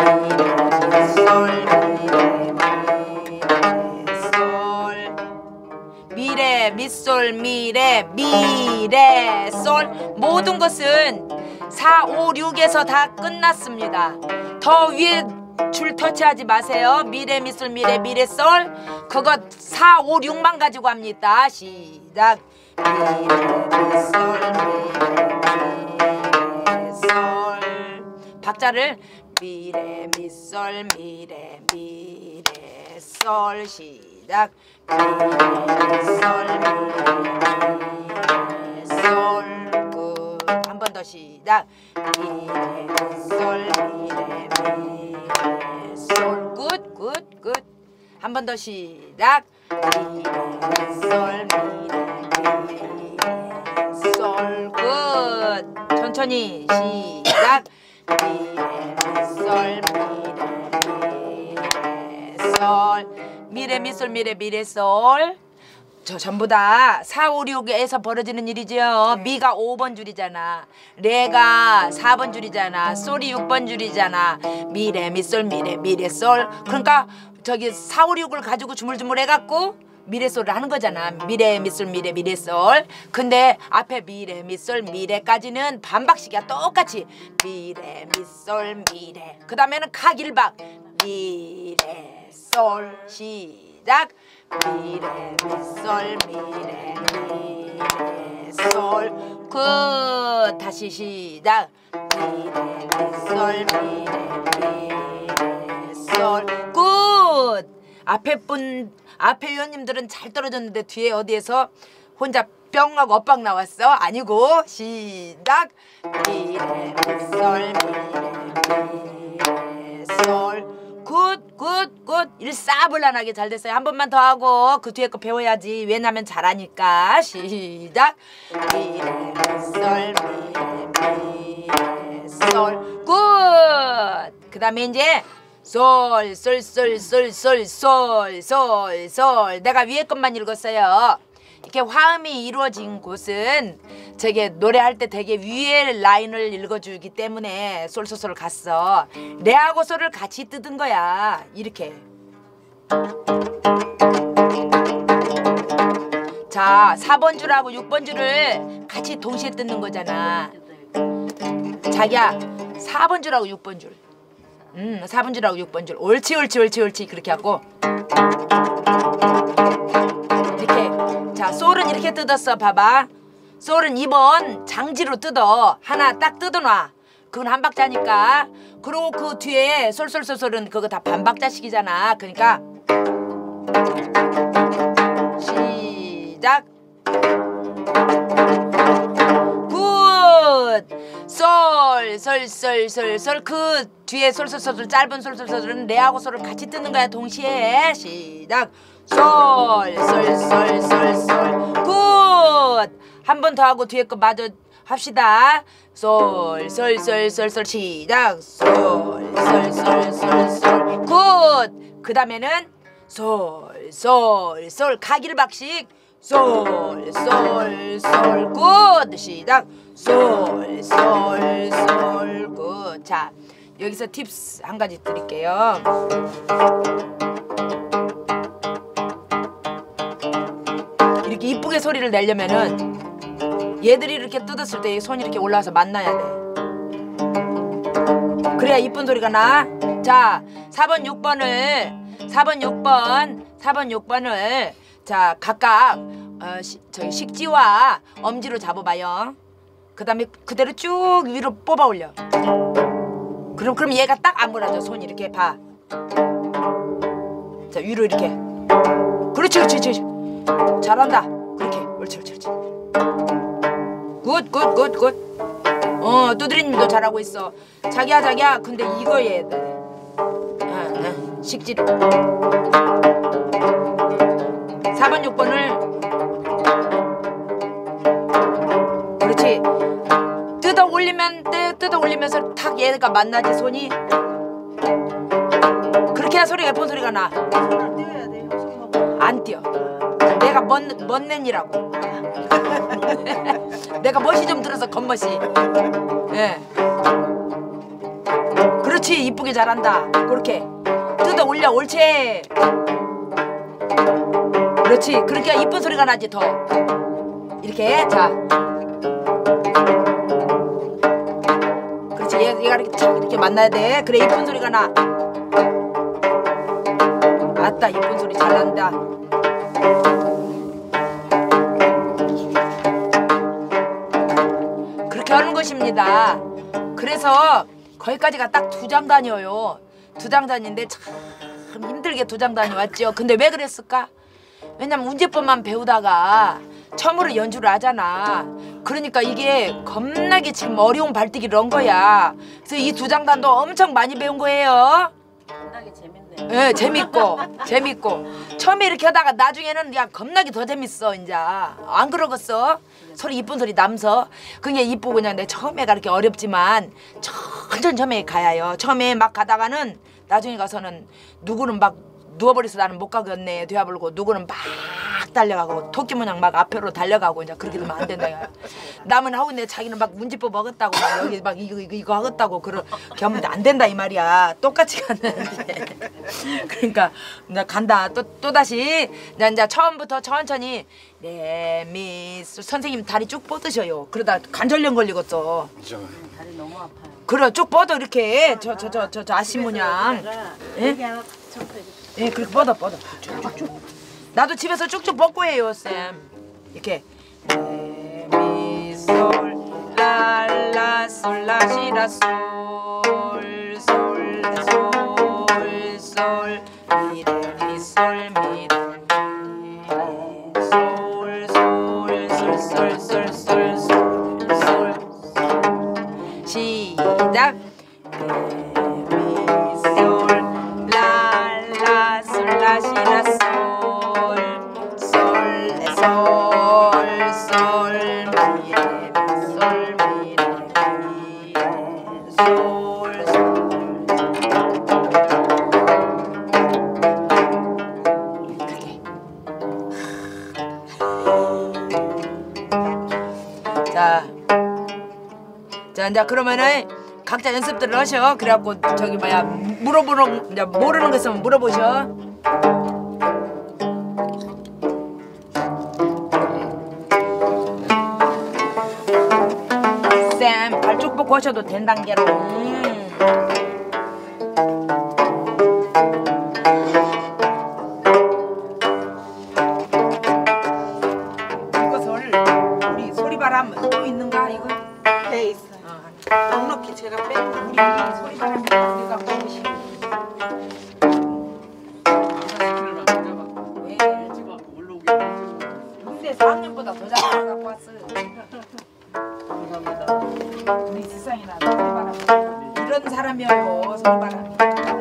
미래 미솔 미래 미래솔. 모든 것은 4, 5, 6에서 다 끝났습니다. 더 위에 줄 터치하지 마세요. 미래 미솔 미래 미래솔 그거 4, 5, 6만 가지고 합니다. 시작. 미래미솔 박자를 미래미솔 미래미래솔 시작. 미래미솔 미래미래솔 끝. 한 번 더 시작. 미래미솔 미래미래솔 끝. 한 번 더 시작. 미래미솔 미래미래솔 끝. 천천히 시작. 미래미솔 미래미래솔 미래미래솔. 저 전부 다 4, 5, 6에서 벌어지는 일이죠. 미가 5번 줄이잖아. 레가 4번 줄이잖아. 솔이 6번 줄이잖아. 미래미솔 미래미래솔. 그러니까 저기 4, 5, 6을 가지고 주물주물 해갖고 미래솔을 하는 거잖아. 미래미솔 미래미래솔. 근데 앞에 미래미솔 미래까지는 반박식이야. 똑같이 미래미솔 미래. 그 다음에는 각일박 미래솔 시작. 미래미솔 미래미래솔 끝. 다시 시작. 미래미솔 미래미래솔 끝. 앞에 위원님들은 잘 떨어졌는데 뒤에 어디에서 혼자 뿅 하고 엇박 나왔어? 아니고 시작. 미래미솔 미래미래솔 굿. 굿 일사불란하게 잘 됐어요. 한 번만 더 하고 그 뒤에 거 배워야지. 왜냐면 잘하니까. 시작. 미레미솔 굿. 그 다음에 이제 솔 내가 위에 것만 읽었어요. 이렇게 화음이 이루어진 곳은 저게 노래할 때 되게 위에 라인을 읽어주기 때문에 솔솔솔 갔어. 레하고 솔을 같이 뜯은 거야. 이렇게. 자, 4번 줄하고 6번 줄을 같이 동시에 뜯는 거잖아. 자기야, 4번 줄하고 6번 줄. 4번 줄하고 6번 줄. 옳지 그렇게 하고 이렇게. 자, 솔은 이렇게 뜯었어. 봐봐. 솔은 2번 장지로 뜯어. 하나 딱 뜯어놔. 그건 한 박자니까. 그리고 그 뒤에 솔솔솔솔은 그거 다 반 박자씩이잖아. 그러니까 시작. 굿. 솔 그 뒤에 솔솔솔 짧은 솔솔솔은 레하고 솔을 같이 뜯는 거야. 동시에. 시작. 솔 굿. 한 번 더 하고 뒤에 거 마저 합시다. 솔 시작. 솔 굿. 그 다음에는 솔 가길박식. 솔 굿. 시작. 솔 굿. 자, 여기서 팁스 한 가지 드릴게요. 이렇게 이쁘게 소리를 내려면은 얘들이 이렇게 뜯었을 때 손이 이렇게 올라와서 만나야 돼. 그래야 이쁜 소리가 나. 자, 4번 6번을 자, 각각 저기 식지와 엄지로 잡아봐요. 그 다음에 그대로 쭉 위로 뽑아 올려. 그럼 얘가 딱 안 몰아져. 손이 이렇게 봐. 자, 위로 이렇게. 그렇지. 잘한다. 그렇게. 옳지. 굿. 두드리님도 잘하고 있어. 자기야. 근데 이거 해야 돼. 식지로. 4번 6번을 그렇지. 뜯어 올리면서 탁 얘가 만나지 손이. 그렇게 해야 소리가 예쁜 소리가 나. 손을 떼어야 돼요. 손목. 안 뛰어. 내가 멋낸이라고. 내가 멋이 좀 들어서 겉멋이. 예. 그렇지. 이쁘게 잘한다. 그렇게 뜯어 올려. 옳지. 그렇지. 그러니까 이쁜 소리가 나지 더. 이렇게. 자. 그렇지. 얘가 이렇게 탁 이렇게 만나야 돼. 그래 이쁜 소리가 나. 아따 이쁜 소리 잘 난다. 그렇게 하는 것입니다. 그래서 거기까지가 딱 2장 단위예요. 2장 단위인데 참 힘들게 2장 단위 왔죠. 근데 왜 그랬을까? 왜냐면 운제법만 배우다가 처음으로 연주를 하잖아. 그러니까 이게 겁나게 지금 어려운 발디기를 한 거야. 그래서 이 2장 단도 엄청 많이 배운 거예요. 겁나게 재밌네. 예, 재밌고 처음에 이렇게 하다가 나중에는 야 겁나게 더 재밌어. 이제 안 그러겠어? 소리 이쁜 소리 남서. 그게 이쁘고 그냥 내 처음에가 이렇게 어렵지만 천천히 처음에 가야요. 처음에 막 가다가는 나중에 가서는 누구는 막 누워버려서 나는 못 가겠네 되어버리고, 누구는 막 달려가고 토끼 모양 막 앞으로 달려가고. 이제 그렇게 되면 안 된다. 야. 남은 하고 있는데 자기는 막 문제법 먹었다고 막 여기 막 이거 하겠다고 그렇게 하면 안 된다 이 말이야. 똑같이 갔는데. 그러니까 나 간다. 또 다시 이제 처음부터 천천히 레미솔. 선생님 다리 쭉 뻗으셔요. 그러다 관절염 걸리겠어. 다리 너무 아파요. 그래 쭉 뻗어 이렇게. 저 아씨 모양. 예? 여기 하나 쳤어. 예, 그렇게 뻗어. 쭉쭉. 나도 집에서 쭉쭉 뻗고 해요, 쌤. 이렇게. 레미솔 라라솔라시라 솔솔솔솔 미레미솔 미레미솔솔솔솔솔솔솔 시작. 레미솔 라 자 이제 그러면은 각자 연습들을 하셔. 그래갖고 저기 뭐야 물어보는 이제 모르는 거 있으면 물어보셔. 쌤 발쪽 보고 하셔도 된단게로. 이것을 우리 소리바람 또 있는가 이거? 네 있어요. 넉넉히 제가 뺀 거. 우리 소리바람 우리가 보시. 왜? 근데 4학년보다 더 잘 갖고 왔어. 우리 세상이나 소리바람 이런 사람이요 소리바람이.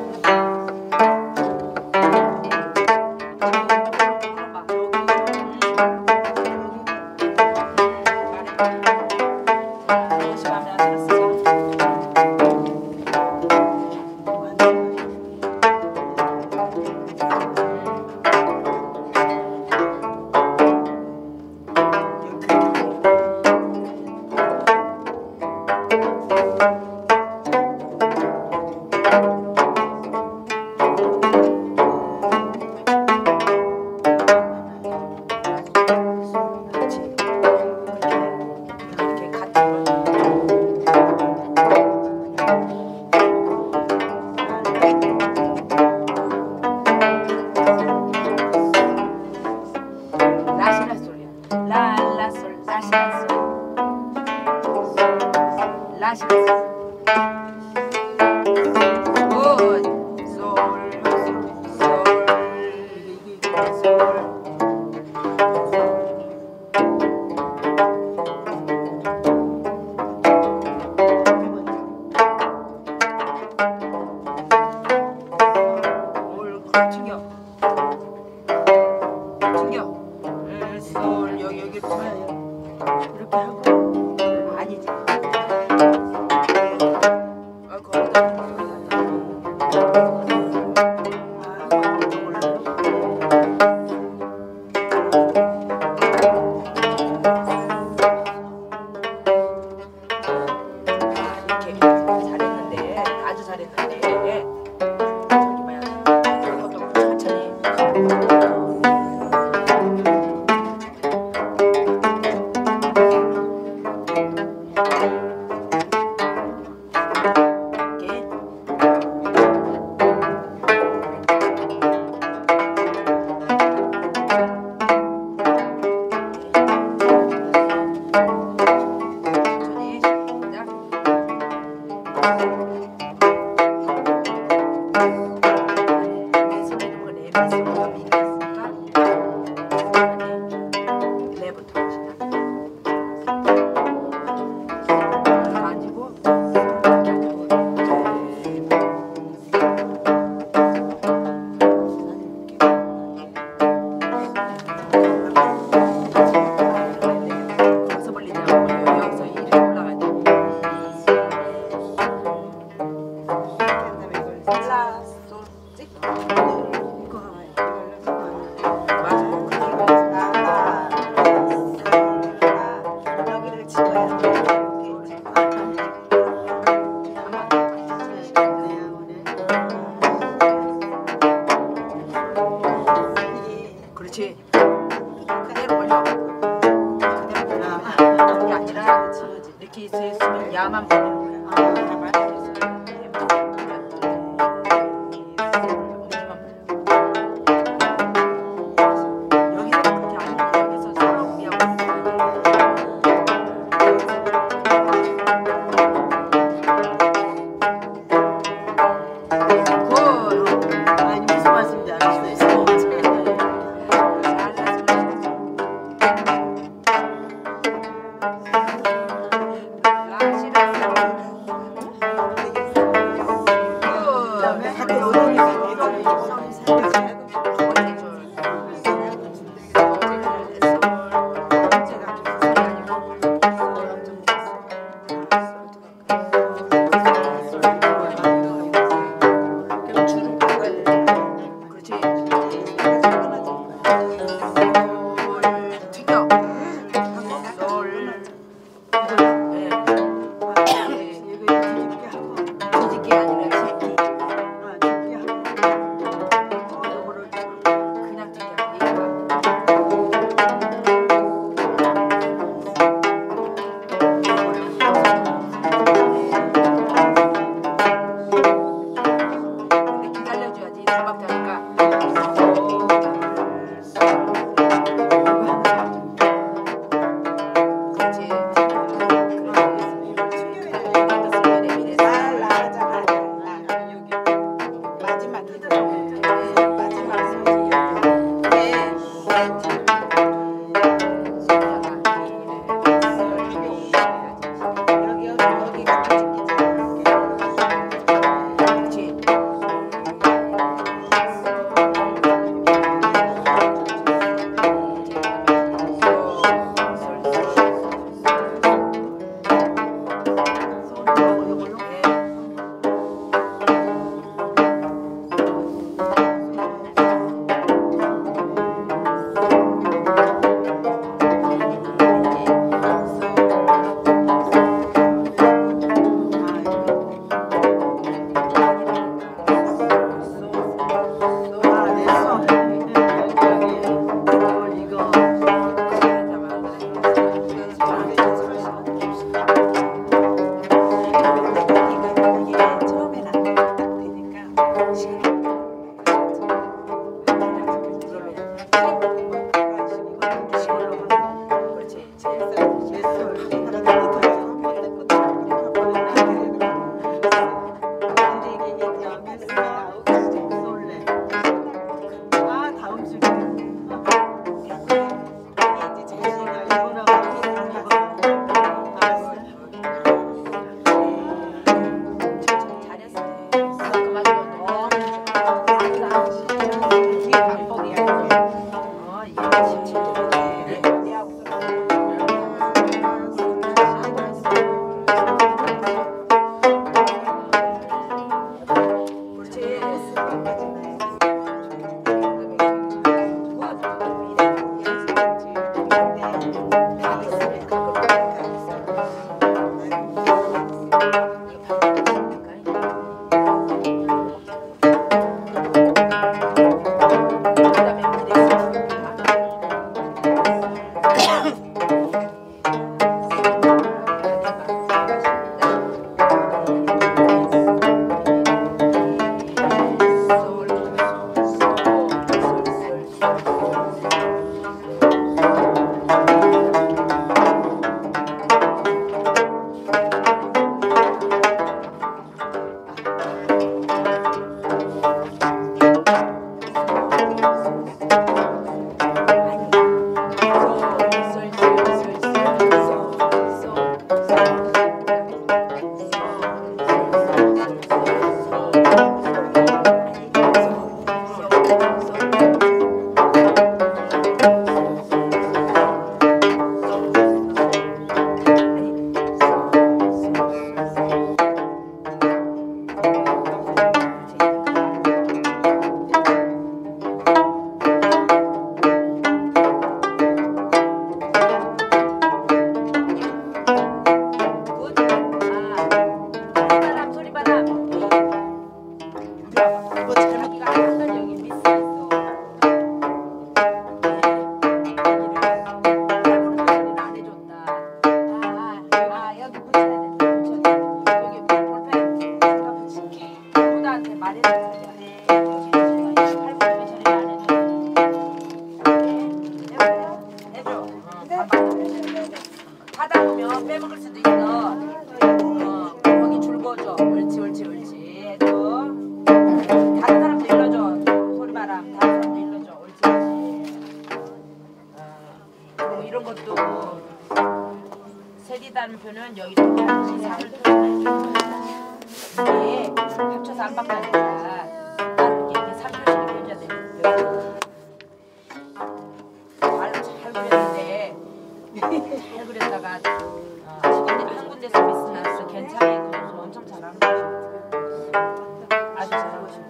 그렇지. 그대로 올려. 그대로 올려. 그게 아니라 이렇게 있으면 야만 보이는 거야. 여기서 그렇게 아니고 여기서 서로 우리하고 아니 무슨 말씀인지 알았어요. 하면 빼먹을 수도 있어. 거기 줄 거줘. 옳지 옳지 옳지. 또 다른 사람도 일러줘. 소리바람 다른 사람도 일러줘. 옳지 옳지. 그리고 이런 것도 세리다는 표는 여기서 같이 살을 이게 합쳐서 안 바꿔니까 이렇게 살표시를 해줘야 돼. 잘 그렸는데 잘 그렸다가 한 군데서 미스 났어. 괜찮아. 그 선수 엄청 잘하는 거지. 아주 잘하고 싶어.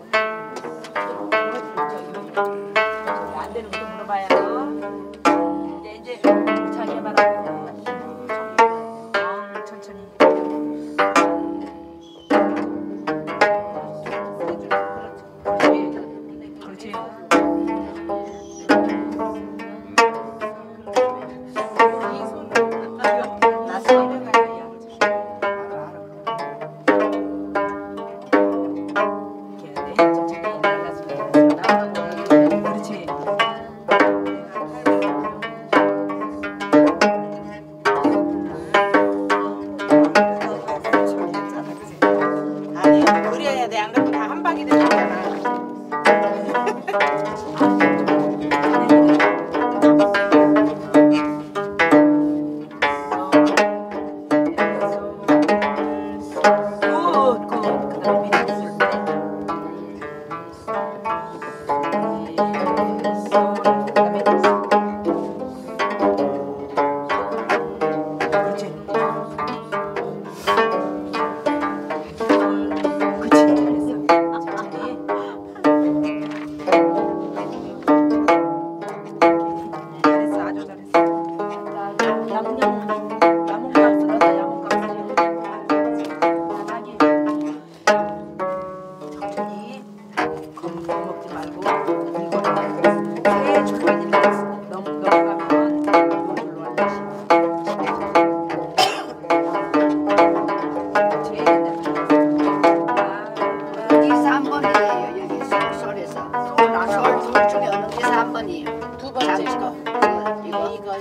안 되는 것도 물어봐요. 이제 자기 말하고 천천히. 그렇지. 아니 그래야 돼. 안 그러면 다 한 방이 되잖아. 여기서 한 번이에요. 여기 솔에서. 솔둘 중에 어느 데서 한 번이에요. 두 번째 잠시 거. 이거.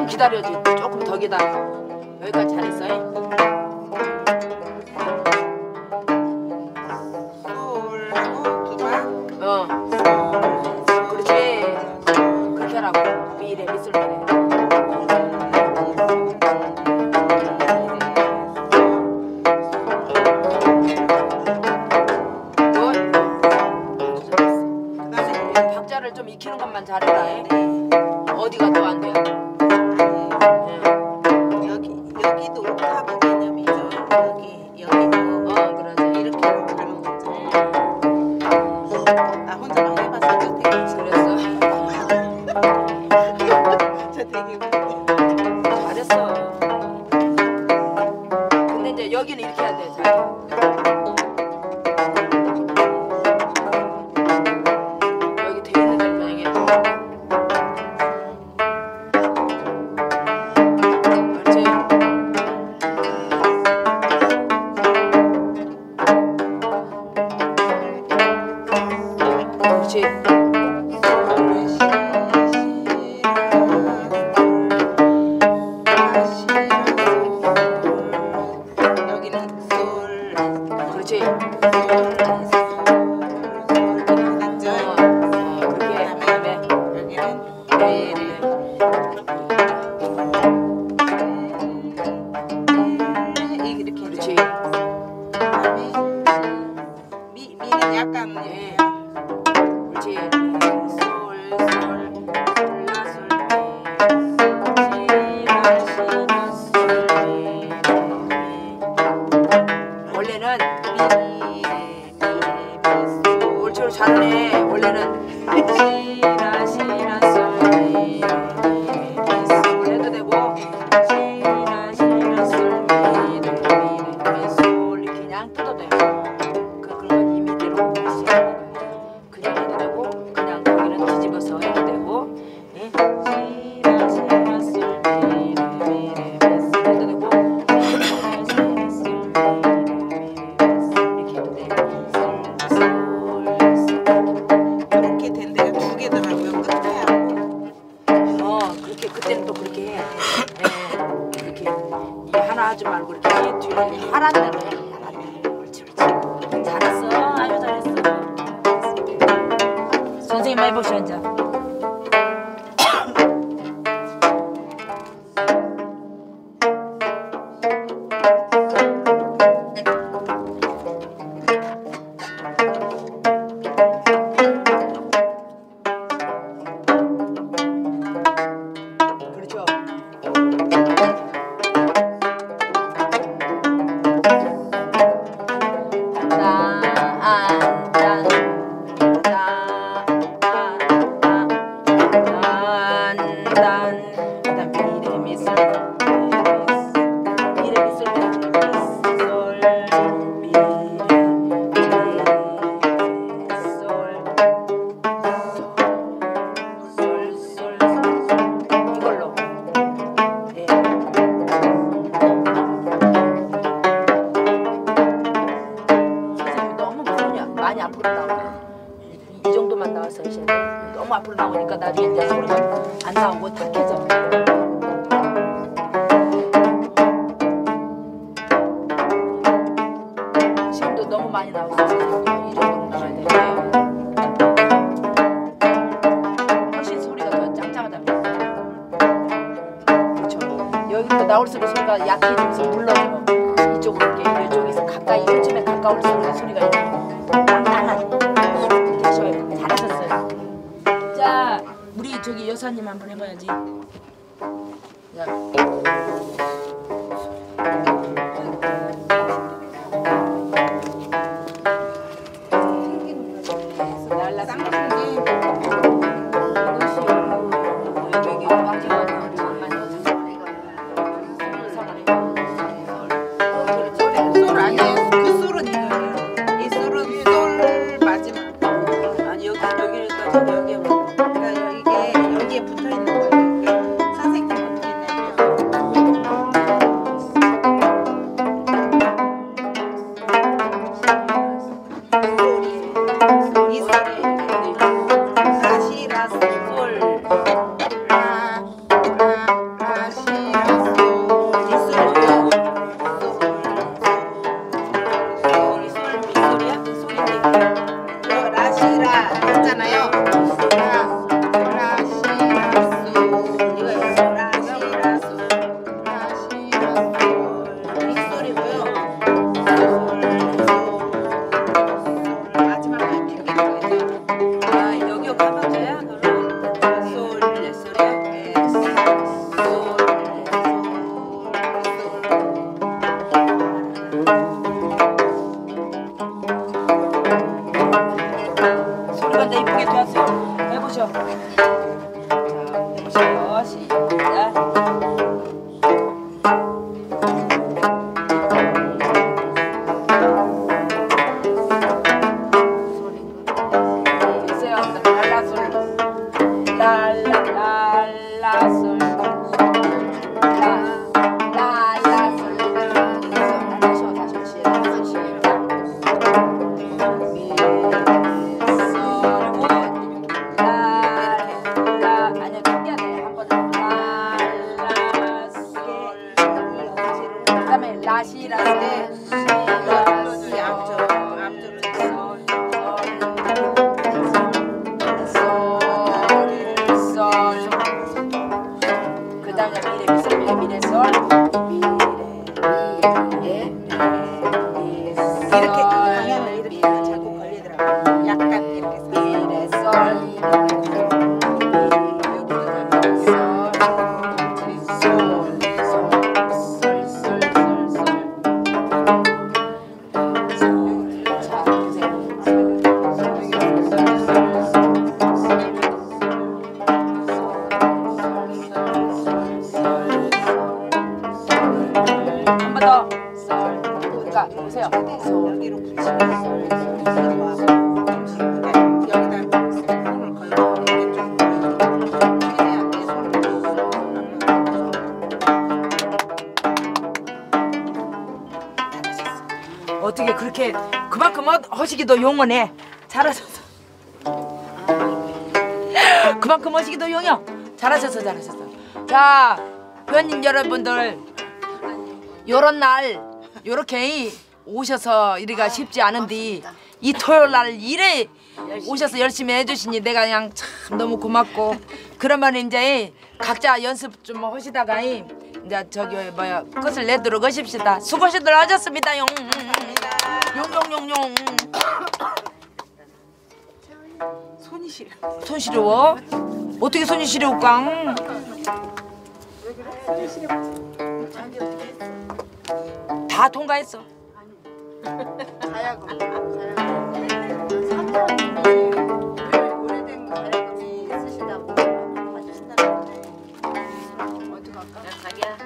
기다려지. 조금 더 기다려. 여기까지 잘했어. 솔하고 두 방. 그렇지. 그렇게 하라고. 미래 미술미래. 그다음에 박자를 좀 익히는 것만 잘해라. 어디가 더 안 돼? 여기도 옥타브 개념이죠. 여기도 그러지. 이렇게 가는 거죠. 나 혼자만 해봐서 저 되게 그랬어. 저 되게 잘했어. 근데 이제 여기는 이렇게 해야 돼. 잘. 여기 돼 있는 대로 그냥 해. 그렇지. 그렇지. 여기는 솔, 그렇지. 맞죠? 그렇게. 그다음에 여기는 네. 이렇게 그렇지. 그다음에 미는 약간 네. 그렇지. 솔, 솔, 라, 솔, 미, 시, 라, 시, 솔, 미, 미. 원래는 옳지 잘하네. 원래는 시라 시라 솔, 미, 미, 솔 해도 되고 시라 시라 솔, 미, 미, 미, 솔 이렇게 그냥 뜯어도 돼요. 그건 임의대로 그냥 해도 되고 그냥 거기는 뒤집어서 해도 되고 예? 시라 시라 솔, 미, 미, 미, 솔 해도 되고 시라 시라 솔, 미, 이렇게 해도 돼. 솔, 솔. 이렇게 된 데가 두 개더라고요. 끝에 하고 그렇게 그때는 또 그렇게 해. 예, 이렇게 이 하나 하지 말고 이렇게 뒤에 하란 대로 해. 하란 대로. 옳지, 옳지. 잘했어. 아유 잘했어. 선생님 해보시 앉아. 그렇죠. 이걸로. 예. 선생님이 너무 많이 앞으로 나와. 이 정도만 나와서 하셔야 돼. 너무 앞으로 나오니까 나중에 이제 소리가 안 나오고 탁해져. 지금도 너무 많이 나오고 이 정도로 나와야 돼. 훨씬 소리가 더 짱짱하다. 그렇죠. 여기부터 나올 소리가 약해지면서 물러지고 이쪽으로 이렇게 이쪽에서 가까이 요즘에 가까울 소리가 있고 땅땅한 이렇게 하셔야 돼. 잘하셨어요. 자, 우리 저기 여사님 한번 해봐야지. 자. 솔 아니에요. 그 솔은 이거예요. 이 솔은 솔 마지막. 아니 여기까지 여기에 뭐. 그러니까 이게 여기에 붙어 있는 거예요. 이게 선생님 어떻게 했냐면 아 여기 가면 돼야 그럼 솔 레솔이야. 소리가 내 이쁘게 되었어요. 해보셔. 자, 해보세요. 시작. 됐어요. 랄라솔. 랄라솔. 랄라솔. 라시라세 이 앞쪽으로 그 다음에 미래솔 이렇게 방향을 이렇게 자꾸 걸리더라고. 약간 이렇게 한 번 더. 그러니까 보세요. 여기로 붙이고 여기다 손을 걸고 이렇게 좀 최대한 내 손을 어떻게 그렇게 그만큼 허시기도 용언해. 잘하셔서. 그만큼 허시기도 용이요. 잘하셔서. 자, 회원님 여러분들 요런 날 요렇게 오셔서 이리가 쉽지 않은데 이 토요일 날 이래 오셔서 열심히 해주시니 내가 그냥 참 너무 고맙고 그러면 이제 각자 연습 좀 하시다가 이제 저기 뭐야 끝을 내도록 하십시다. 수고시들 하셨습니다. 용용용용. 손이 시려. 손 시려워? 어떻게 손이 시려울까? 다 통과했어. 가야금. 오래된 가야금이 쓰시다고 봐주신다는데 어디 갈까? 자기야.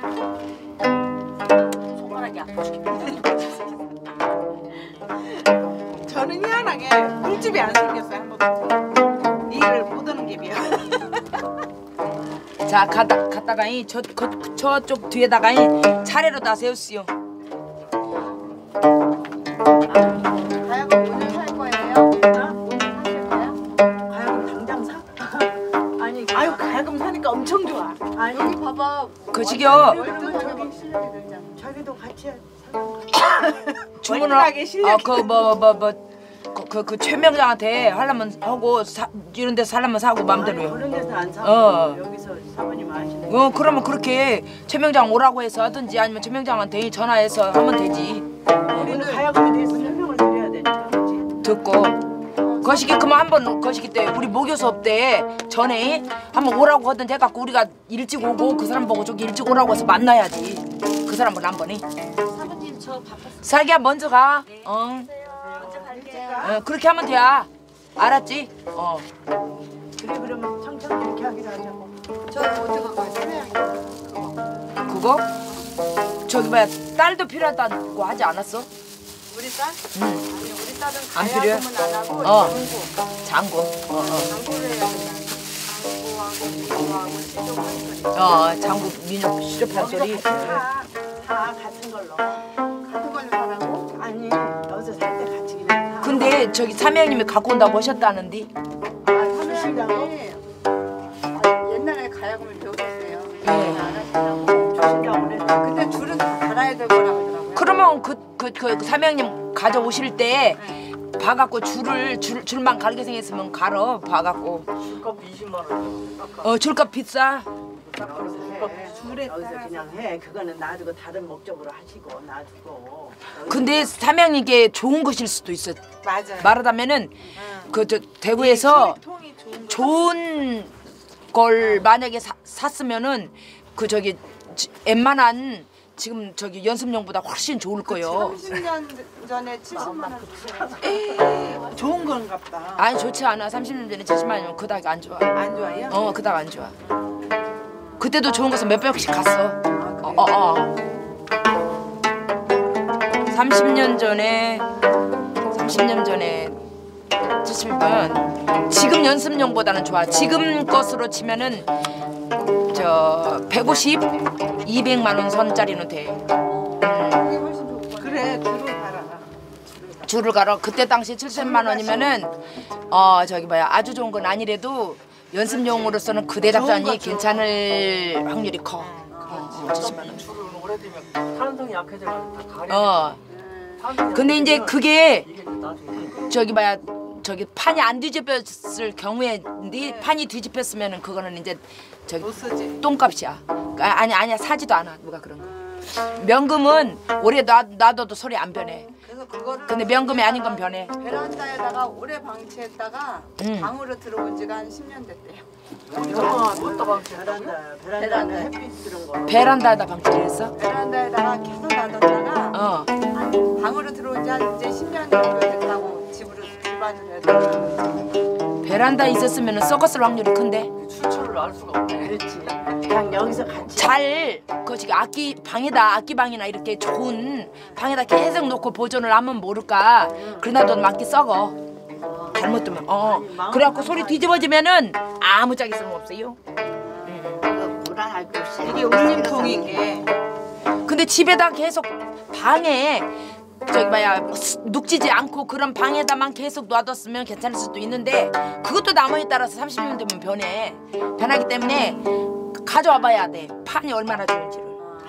손가락이 아파 죽겠네. 저는 희한하게 꿀집이 안 생겼어요 한 번도. 일을 못 하는 게 미안. 자 갔다가 저쪽 뒤에다가 차례로 다 세우시오. 가야금 오늘 살 거예요? 오늘 사실 거야? 가야금 당장 사? 아니 아유 가야금 사니까 엄청 좋아. 아니 여기 봐봐. 거시기요. 월등 저기 실력이 늘잖아. 자기도 같이 주문을 월등하게 실력이 그 최명장한테 하려면 하고 이런 데서 살려면 사고 맘대로요. 그런 데서 안 사고 여기서 사모님 아시네. 그러면 그렇게 최명장 오라고 해서 하든지 아니면 최명장한테 전화해서 하면 되지. 우리는 가야금에 대해서 설명을 드려야 되니까. 그렇지? 듣고 거시기 그만 한번 거시기 때 우리 모교 수업 때 전에 한번 오라고 하든지 해갖고 우리가 일찍 오고 그 사람 보고 저기 일찍 오라고 해서 만나야지. 그 사람을 한 번에. 사부님 저 바빴어요. 자기야 먼저 가. 먼저 갈게요. 그렇게 하면 돼. 알았지? 그래 그러면 청청 이렇게 하기로 하자고. 저 어디 갈까요? 태양이. 그거? 저기 뭐야 딸도 필요하다고 하지 않았어? 우리 딸? 응. 아니 우리 딸은 안 필요해? 가야금은 안 하고 장구. 장구를 해야 돼. 장구하고 민요하고 시종하는 소리. 장구 민요 시접한 소리. 다 같은 걸로. 같은 걸로 사라고? 아니 여기서 살 때 같이 그냥 사. 근데 저기 삼형님이 갖고 온다고 하셨다는데. 사무실장이 옛날에 가야금을 배우셨어요. 안 하신다고. 주신다고 그랬는데 근데 줄은 다 달아야 될 거라고 하더라고요. 그러면 그 삼형님 가져오실 때 봐갖고 줄만 가르게 생겼으면 갈어 봐갖고. 줄값 20만 원. 줄값 비싸. 줄값 둘에 여기서 따라서. 그냥 해. 그거는 놔두고 다른 목적으로 하시고 놔두고. 근데 삼양이게 좋은 것일 수도 있어. 맞아요. 말하자면은 그 저 대구에서 통이 좋은 거. 좋은 걸 만약에 샀으면은 그 저기 웬만한 지금 저기 연습용보다 훨씬 좋을 거요. 30년 전에 70만 원. 좋은 건가 보다. 아니 좋지 않아. 30년 전에 70만 원이면 그닥 안 좋아. 안 좋아요? 그닥 안 좋아. 그때도 좋은 것은 몇백씩 갔어. 30년 전에 70년 지금 연습용보다는 좋아. 지금 것으로 치면은 저 150, 200만 원 선짜리는 돼. 그게 훨씬 좋고. 그래 줄을 갈아. 줄을 갈아. 그때 당시 70만 원이면은 저기 뭐야 아주 좋은 건 아니래도 연습용으로서는 그 대답산이 괜찮을 확률이 커. 70만 원. 줄을 오래 두면 탄성이 약해져가지고 다 가려. 근데 이제 그게 이게 나중에 저기 뭐야 저기 판이 안 뒤집혔을 경우에 판이 뒤집혔으면은 그거는 이제 저기 못 쓰지. 똥값이야. 아니야 사지도 않아 누가 그런 거. 명금은 오래 놔둬도 소리 안 변해. 그래서 그거를 근데 명금이 아닌 건 변해. 베란다에다가 오래 방치했다가 응. 방으로 들어온 지가 한 10년 됐대요. 어디다 방치? 베란다는 햇빛 들은 거. 베란다에다 방치를 했어? 베란다에다가 계속 놔뒀다가 방으로 들어온 지 한 이제 10년 정도 됐다고 집으로 집안으로 해서 베란다에 있었으면 썩었을 확률이 큰데. 출처를 알 수가 없네. 그렇지. 그냥 여기서 같이. 잘 그 지금 악기 방이나 이렇게 좋은 방에다 계속 놓고 보존을 하면 모를까. 그러나 도 막기 썩어. 잘못 두면. 그래갖고 소리 뒤집어지면은 아무 짝이 쓸모없어요. 불안할 것 없이. 이게 울림통인 게 근데 집에다 계속 방에 저기 뭐야 눅지지 않고 그런 방에다만 계속 놔뒀으면 괜찮을 수도 있는데 그것도 나무에 따라서 30년 되면 변하기 때문에 가져와봐야 돼. 판이 얼마나 좋은지를.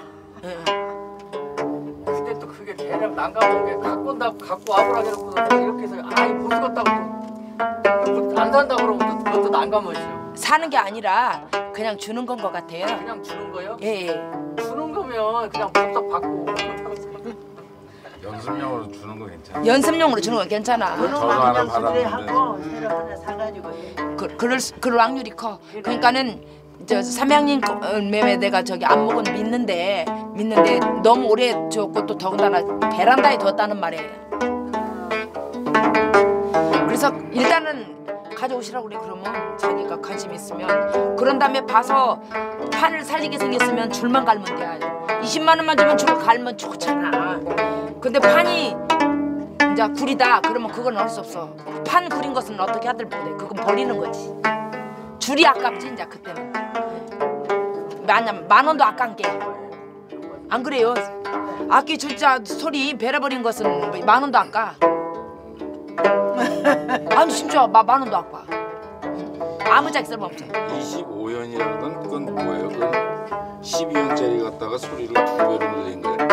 그때 또 그게 걔랑 난감한 게 갖고 와보라 그러고 이렇게 해서 못 쓰겠다고 안 산다고 그러면 또 그것도 난감하죠. 사는 게 아니라 그냥 주는 건 것 같아요. 그냥 주는 거요? 예. 주는 거면 그냥 부탁 받고. 연습용으로 주는 거 괜찮아. 연습용으로 주는 건 괜찮아. 그런 저도 하나 방정수들이 받았는데. 하고 새로 하나 사가지고 해. 그럴 확률이 커. 그러니까는 저 삼양님 매매 내가 저기 안목은 믿는데 너무 오래 줬고 또 더군다나 베란다에 뒀다는 말이에요. 그래서 일단은 가져오시라고 그래. 그러면 자기가 관심 있으면 그런 다음에 봐서 판을 살리게 생겼으면 줄만 갈면 돼. 20만 원만 주면 줄 갈면 좋잖아. 근데 판이 이제 구리다 그러면 그건 어쩔 수 없어. 판 구린 것은 어떻게 하들 못해. 그건 버리는 거지. 줄이 아깝지 이제 그때는. 만 원도 아까운 게. 안 그래요? 악기 진짜 소리 베려버린 것은 만 원도 아까. 아니 진짜 만 원도 아까. 아무짝에 쓸모없지. 25연이라는 건 뭐예요? 그건 12연짜리 갖다가 소리를 2배로 늘린 거예요?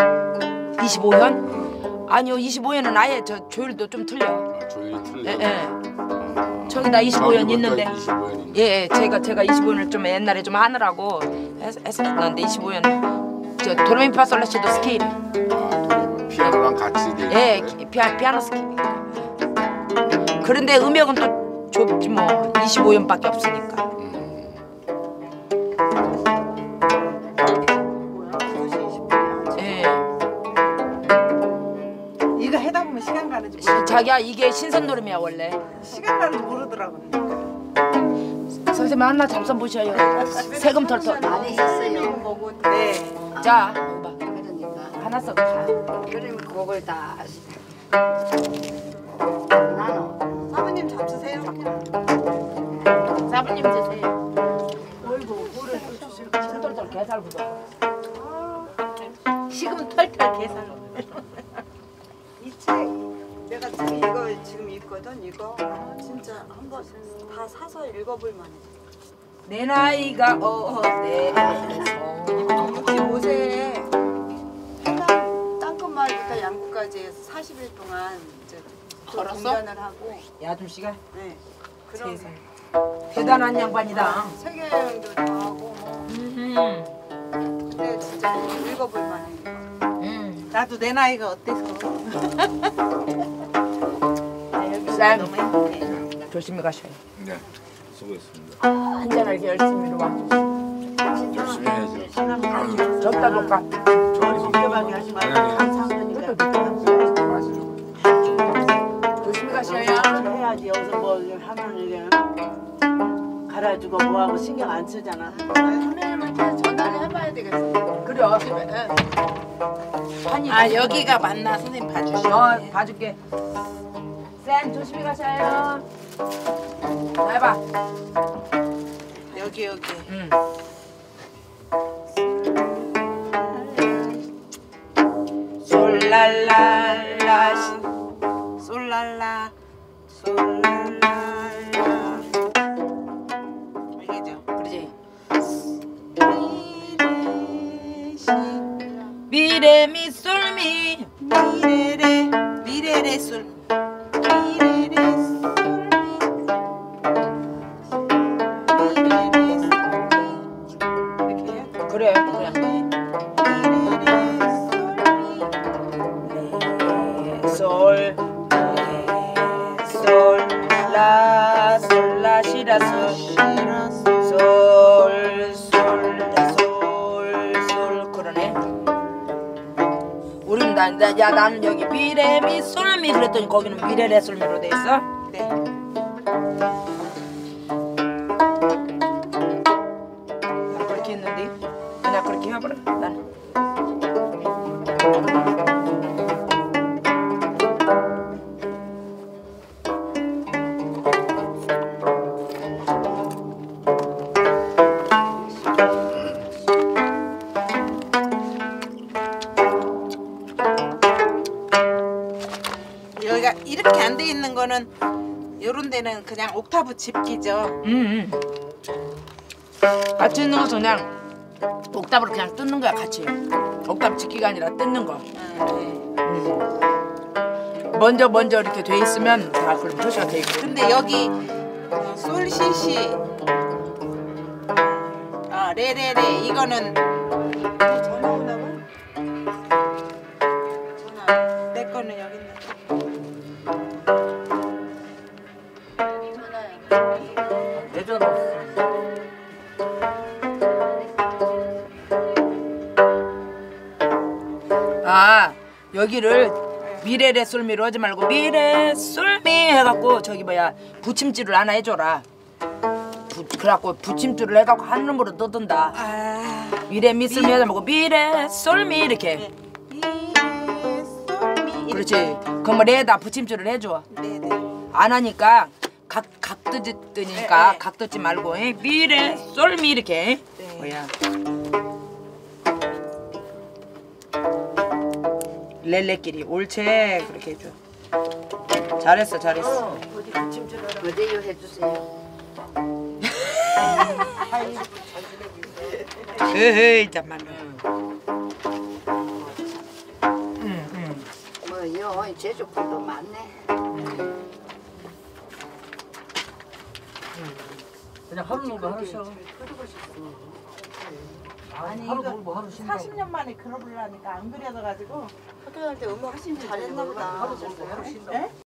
25연? 아니요 25연은 아예 저 조율도 좀 틀려. 조율이 틀려. 예. 저기다 25연 있는데. 25연인데. 예, 제가 25연을 좀 옛날에 좀 하느라고 했었는데 25연 저 도레미파솔라시도 스케일. 피아노랑 같이 돼 예, 있는 거예요? 피아노 스케일. 그런데 음역은 또 좁지 뭐 25연밖에 없으니까. 예. 이거 해다 보면 시간 가는지 모르. 자기야 이게 신선 노름이야 원래. 시간 가는지 모르더라고. 선생님 하나 잡숴 보셔요. 세금 털털. 많이 했어요. 보고 네. 자, 먹어봐. 그러니까. 하나 써. 그러면 그걸 다 나눠. 사부님 잡수세요. 사부님 드세요. 어이구 물을 주실 거 털털 게살 부어. 지금 털털 계산. 이 책 내가 지금 이거 지금 있거든. 이거 진짜 한번 다 사서 읽어볼 만해. 내 나이가 어때서 65세에 땅끝마을부터 양구까지 해서 40일 동안 이제 또 걸었어? 공연을 하고 야줌씨가 네. 그런 세상 대단한 양반이다. 세계 여행도 다 하고 뭐 음. 나도 내 나이가 어때서. 쌤 너무 행복해. 조심히 가셔요. 네, 수고했습니다. 한잔 이렇게 열심히 와. 열심히 해야죠. 접다 놓을까? 복잡하게 하지 말고 감사하니까 마시죠. 조심히 가셔요. 해야지. 여기서 뭐 하면 이게 갈아주고 뭐하고 신경 안 쓰잖아. 선생님한테 전화를 해봐야 되겠어. 그래요. 아 여기가 맞나 선생님 봐주시오. 봐줄게. 쌤 조심히 가셔요. 자, 해봐. 여기. 응. 솔랄랄라 솔랄라 이게죠. 그러지. 미레시 미레미솔미. 미레레 솔 이렇게 해요? 그래 그냥. 솔, 솔, 라, 솔, 라, 시라, 솔, 솔, 솔, 솔, 그러네. 우리는 나는 여기 미레미 솔미 그랬더니 거기는 미레레 솔미로 돼 있어. 네. 난 그렇게 했는데 그냥 그렇게 해버려. 나는. 여기가 이렇게 안 돼 있는 거는 요런 데는 그냥 옥타브 집기죠. 같이 있는 것은 그냥 옥탑으로 그냥 뜯는 거야 같이. 옥탑 짓기가 아니라 뜯는 거. 먼저 이렇게 돼 있으면 다 그럼 표시가 돼 있고. 근데 여기 솔시시 레레레 이거는 전화 오나 봐. 전화 내 거는 여기 있네. 내 전화 없어. 아 여기를 미래레 솔미로 하지 말고 미래 솔미 해갖고 저기 뭐야 부침질을 하나 해줘라. 그래갖고 부침질을 해갖고 한 놈으로 넣던다. 미래 미솔미 하지 말고 미래 솔미 이렇게. 그렇지. 그럼 뭐 레에다 부침질을 해줘. 네네. 안 하니까 각 뜨니까 네. 각 뜨지 말고 미래 솔미 이렇게. 네. 뭐야. 렐레끼리 옳지 그렇게 해줘. 잘했어. 어디 부침질하러 어디요 해주세요. 에헤이 잠만요. 뭐요 제주꾼도 많네. 그냥 하루 놀고 하루 쉬어. 아니 하루 이거 놀고 하루 쉰다. 40년 만에 그려보려니까 안 그려져가지고 학교 다닐 때 음악 훨씬 잘했나 보다. 하루 놀고 하루 쉰다. 네?